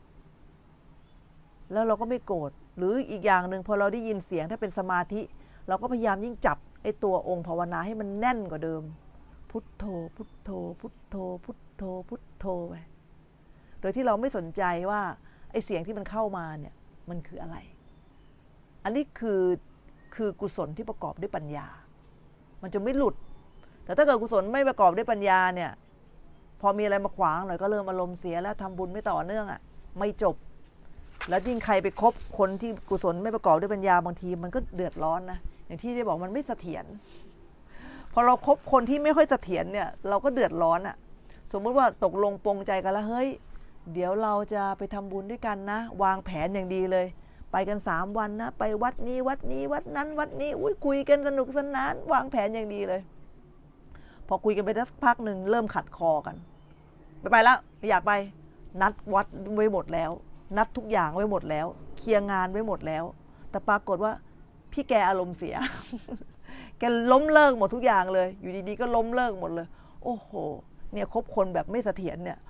แล้วเราก็ไม่โกรธหรืออีกอย่างหนึ่งพอเราได้ยินเสียงถ้าเป็นสมาธิเราก็พยายามยิ่งจับไอ้ตัวองค์ภาวนาให้มันแน่นกว่าเดิมพุทโธพุทโธพุทโธพุทโธพุทโธไปโดยที่เราไม่สนใจว่าไอ้เสียงที่มันเข้ามาเนี่ยมันคืออะไรอันนี้คือคือกุศลที่ประกอบด้วยปัญญามันจะไม่หลุดแต่ถ้าเกิดกุศลไม่ประกอบด้วยปัญญาเนี่ยพอมีอะไรมาขวางหน่อยก็เริ่มอารมณ์เสียแล้วทำบุญไม่ต่อเนื่องอ่ะไม่จบแล้วยิ่งใครไปคบคนที่กุศลไม่ประกอบด้วยปัญญาบางทีมันก็เดือดร้อนนะอย่างที่ได้บอกมันไม่เสถียรพอเราคบคนที่ไม่ค่อยเสถียรเนี่ยเราก็เดือดร้อนอ่ะสมมุติว่าตกลงปรงใจกันแล้วเฮ้ยเดี๋ยวเราจะไปทำบุญด้วยกันนะวางแผนอย่างดีเลยไปกันสามวันนะไปวัดนี้วัดนี้วัดนั้นวัดนี้อุ้ยคุยกันสนุกสนานวางแผนอย่างดีเลยพอคุยกันไปสักพักหนึ่งเริ่มขัดคอกันไปไปแล้วไม่อยากไปนัดวัดไว้หมดแล้วนัดทุกอย่างไว้หมดแล้วเคลียร์งานไว้หมดแล้วแต่ปรากฏว่าพี่แกอารมณ์เสีย แกล้มเลิกหมดทุกอย่างเลยอยู่ดีๆก็ล้มเลิกหมดเลยโอ้โหเนี่ยคบคนแบบไม่เสถียรเนี่ย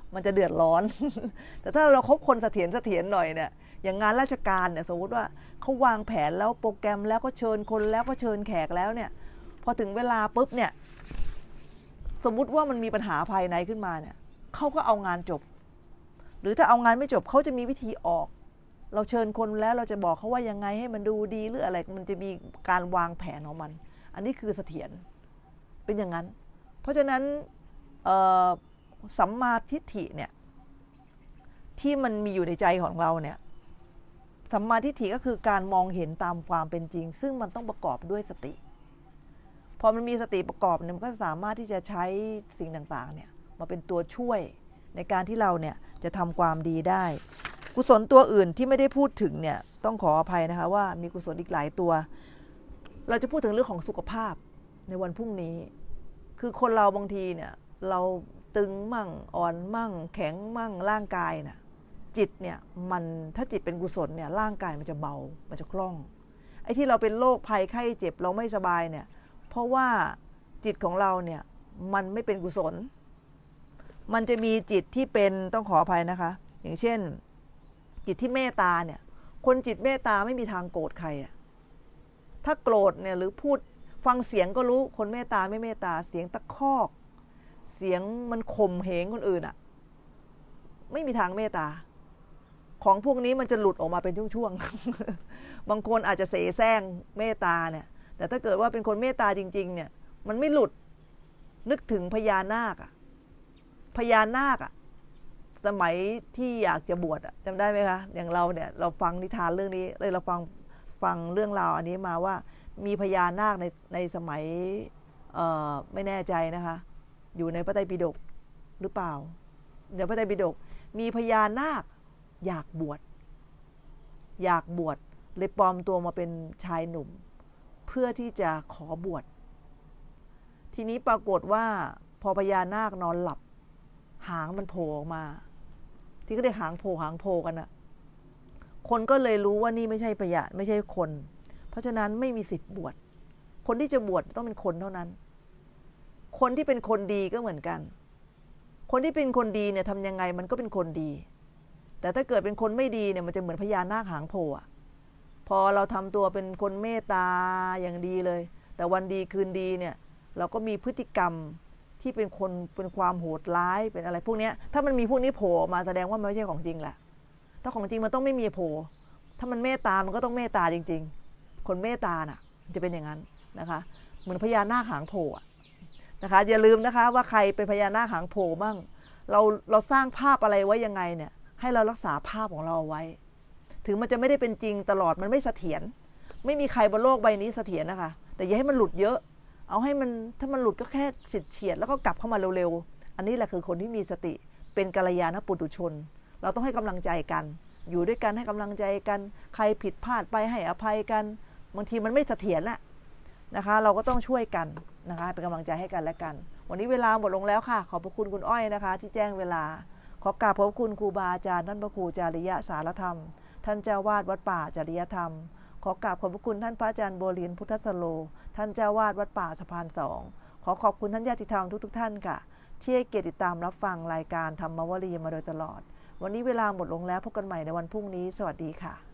มันจะเดือดร้อน แต่ถ้าเราคบคนเสถียรเสถียรหน่อยเนี่ยอย่างงานราชการเนี่ยสมมติว่าเขาวางแผนแล้วโปรแกรมแล้วก็เชิญคนแล้วก็เชิญแขกแล้วเนี่ยพอถึงเวลาปุ๊บเนี่ยสมมุติว่ามันมีปัญหาภายในขึ้นมาเนี่ยเขาก็เอางานจบหรือถ้าเอางานไม่จบเขาจะมีวิธีออกเราเชิญคนแล้วเราจะบอกเขาว่ายังไงให้มันดูดีหรืออะไรมันจะมีการวางแผนของมันอันนี้คือเสถียรเป็นอย่างนั้นเพราะฉะนั้นสัมมาทิฏฐิเนี่ยที่มันมีอยู่ในใจของเราเนี่ยสัมมาทิฏฐิก็คือการมองเห็นตามความเป็นจริงซึ่งมันต้องประกอบด้วยสติพอมันมีสติประกอบเนี่ยมันก็สามารถที่จะใช้สิ่งต่างๆเนี่ยมาเป็นตัวช่วยในการที่เราเนี่ยจะทำความดีได้กุศลตัวอื่นที่ไม่ได้พูดถึงเนี่ยต้องขออภัยนะคะว่ามีกุศลอีกหลายตัวเราจะพูดถึงเรื่องของสุขภาพในวันพรุ่งนี้คือคนเราบางทีเนี่ยเราตึงมั่งอ่อนมั่งแข็งมั่งร่างกายน่ะจิตเนี่ยมันถ้าจิตเป็นกุศลเนี่ยร่างกายมันจะเบามันจะคล่องไอ้ที่เราเป็นโรคภัยไข้เจ็บเราไม่สบายเนี่ยเพราะว่าจิตของเราเนี่ยมันไม่เป็นกุศลมันจะมีจิตที่เป็นต้องขออภัยนะคะอย่างเช่นจิตที่เมตตาเนี่ยคนจิตเมตตาไม่มีทางโกรธใครอะถ้าโกรธเนี่ยหรือพูดฟังเสียงก็รู้คนเมตตาไม่เมตตาเสียงตะคอกเสียงมันข่มเหงคนอื่นอะไม่มีทางเมตตาของพวกนี้มันจะหลุดออกมาเป็นช่วงๆบางคนอาจจะเสแสร้งเมตตาเนี่ยแต่ถ้าเกิดว่าเป็นคนเมตตาจริงๆเนี่ยมันไม่หลุดนึกถึงพญานาคอะพญานาคอะสมัยที่อยากจะบวชจำได้ไหมคะอย่างเราเนี่ยเราฟังนิทานเรื่องนี้เลยเราฟังฟังเรื่องราวอันนี้มาว่ามีพญานาคในในสมัยไม่แน่ใจนะคะอยู่ในพระไตรปิฎกหรือเปล่าในพระไตรปิฎกมีพญานาคอยากบวชอยากบวชเลยปลอมตัวมาเป็นชายหนุ่มเพื่อที่จะขอบวชทีนี้ปรากฏว่าพอพญานาคนอนหลับหางมันโผล่ออกมาที่ก็ได้หางโผล่หางโผล่กันอะคนก็เลยรู้ว่านี่ไม่ใช่พญาไม่ใช่คนเพราะฉะนั้นไม่มีสิทธิ์บวชคนที่จะบวชต้องเป็นคนเท่านั้นคนที่เป็นคนดีก็เหมือนกันคนที่เป็นคนดีเนี่ยทำยังไงมันก็เป็นคนดีแต่ถ้าเกิดเป็นคนไม่ดีเนี่ยมันจะเหมือนพญานาคหางโผล่อะพอเราทำตัวเป็นคนเมตตาอย่างดีเลยแต่วันดีคืนดีเนี่ยเราก็มีพฤติกรรมที่เป็นคนเป็นความโหดร้ายเป็นอะไรพวกนี้ถ้ามันมีพวกนี้โผล่มาแสดงว่ามันไม่ใช่ของจริงแหละถ้าของจริงมันต้องไม่มีโผล่ถ้ามันเมตตามันก็ต้องเมตตาจริงๆคนเมตตาน่ะจะเป็นอย่างนั้นนะคะเหมือนพญานาคหางโผล่นะคะอย่าลืมนะคะว่าใครเป็นพญานาคหางโผล่บ้างเราเราสร้างภาพอะไรไว้ยังไงเนี่ยให้เรารักษาภาพของเราเอาไว้ถึงมันจะไม่ได้เป็นจริงตลอดมันไม่เสถียรไม่มีใครบนโลกใบนี้เสถียรนะคะแต่อย่าให้มันหลุดเยอะเอาให้มันถ้ามันหลุดก็แค่เฉียดๆแล้วก็กลับเข้ามาเร็วๆอันนี้แหละคือคนที่มีสติเป็นกัลยาณปุถุชนเราต้องให้กำลังใจกันอยู่ด้วยกันให้กำลังใจกันใครผิดพลาดไปให้อภัยกันบางทีมันไม่เสถียรละนะคะเราก็ต้องช่วยกันนะคะเป็นกำลังใจให้กันและกันวันนี้เวลาหมดลงแล้วค่ะขอบพระคุณคุณอ้อยนะคะที่แจ้งเวลาขอกราบขอบคุณครูบาอาจารย์ท่านพระครูจาริยะสารธรรมท่านเจ้าวาดวัดป่าจริยธรรมขอกราบขอบพระคุณท่านพระอาจารย์โบลินพุทธสโลท่านเจ้าวาดวัดป่าสะพานสองขอขอบคุณท่านญาติธรรมทุกๆท่านค่ะที่ให้เกียรติติดตามรับฟังรายการธรรมวลีมาโดยตลอดวันนี้เวลาหมดลงแล้วพบกันใหม่ในวันพรุ่งนี้สวัสดีค่ะ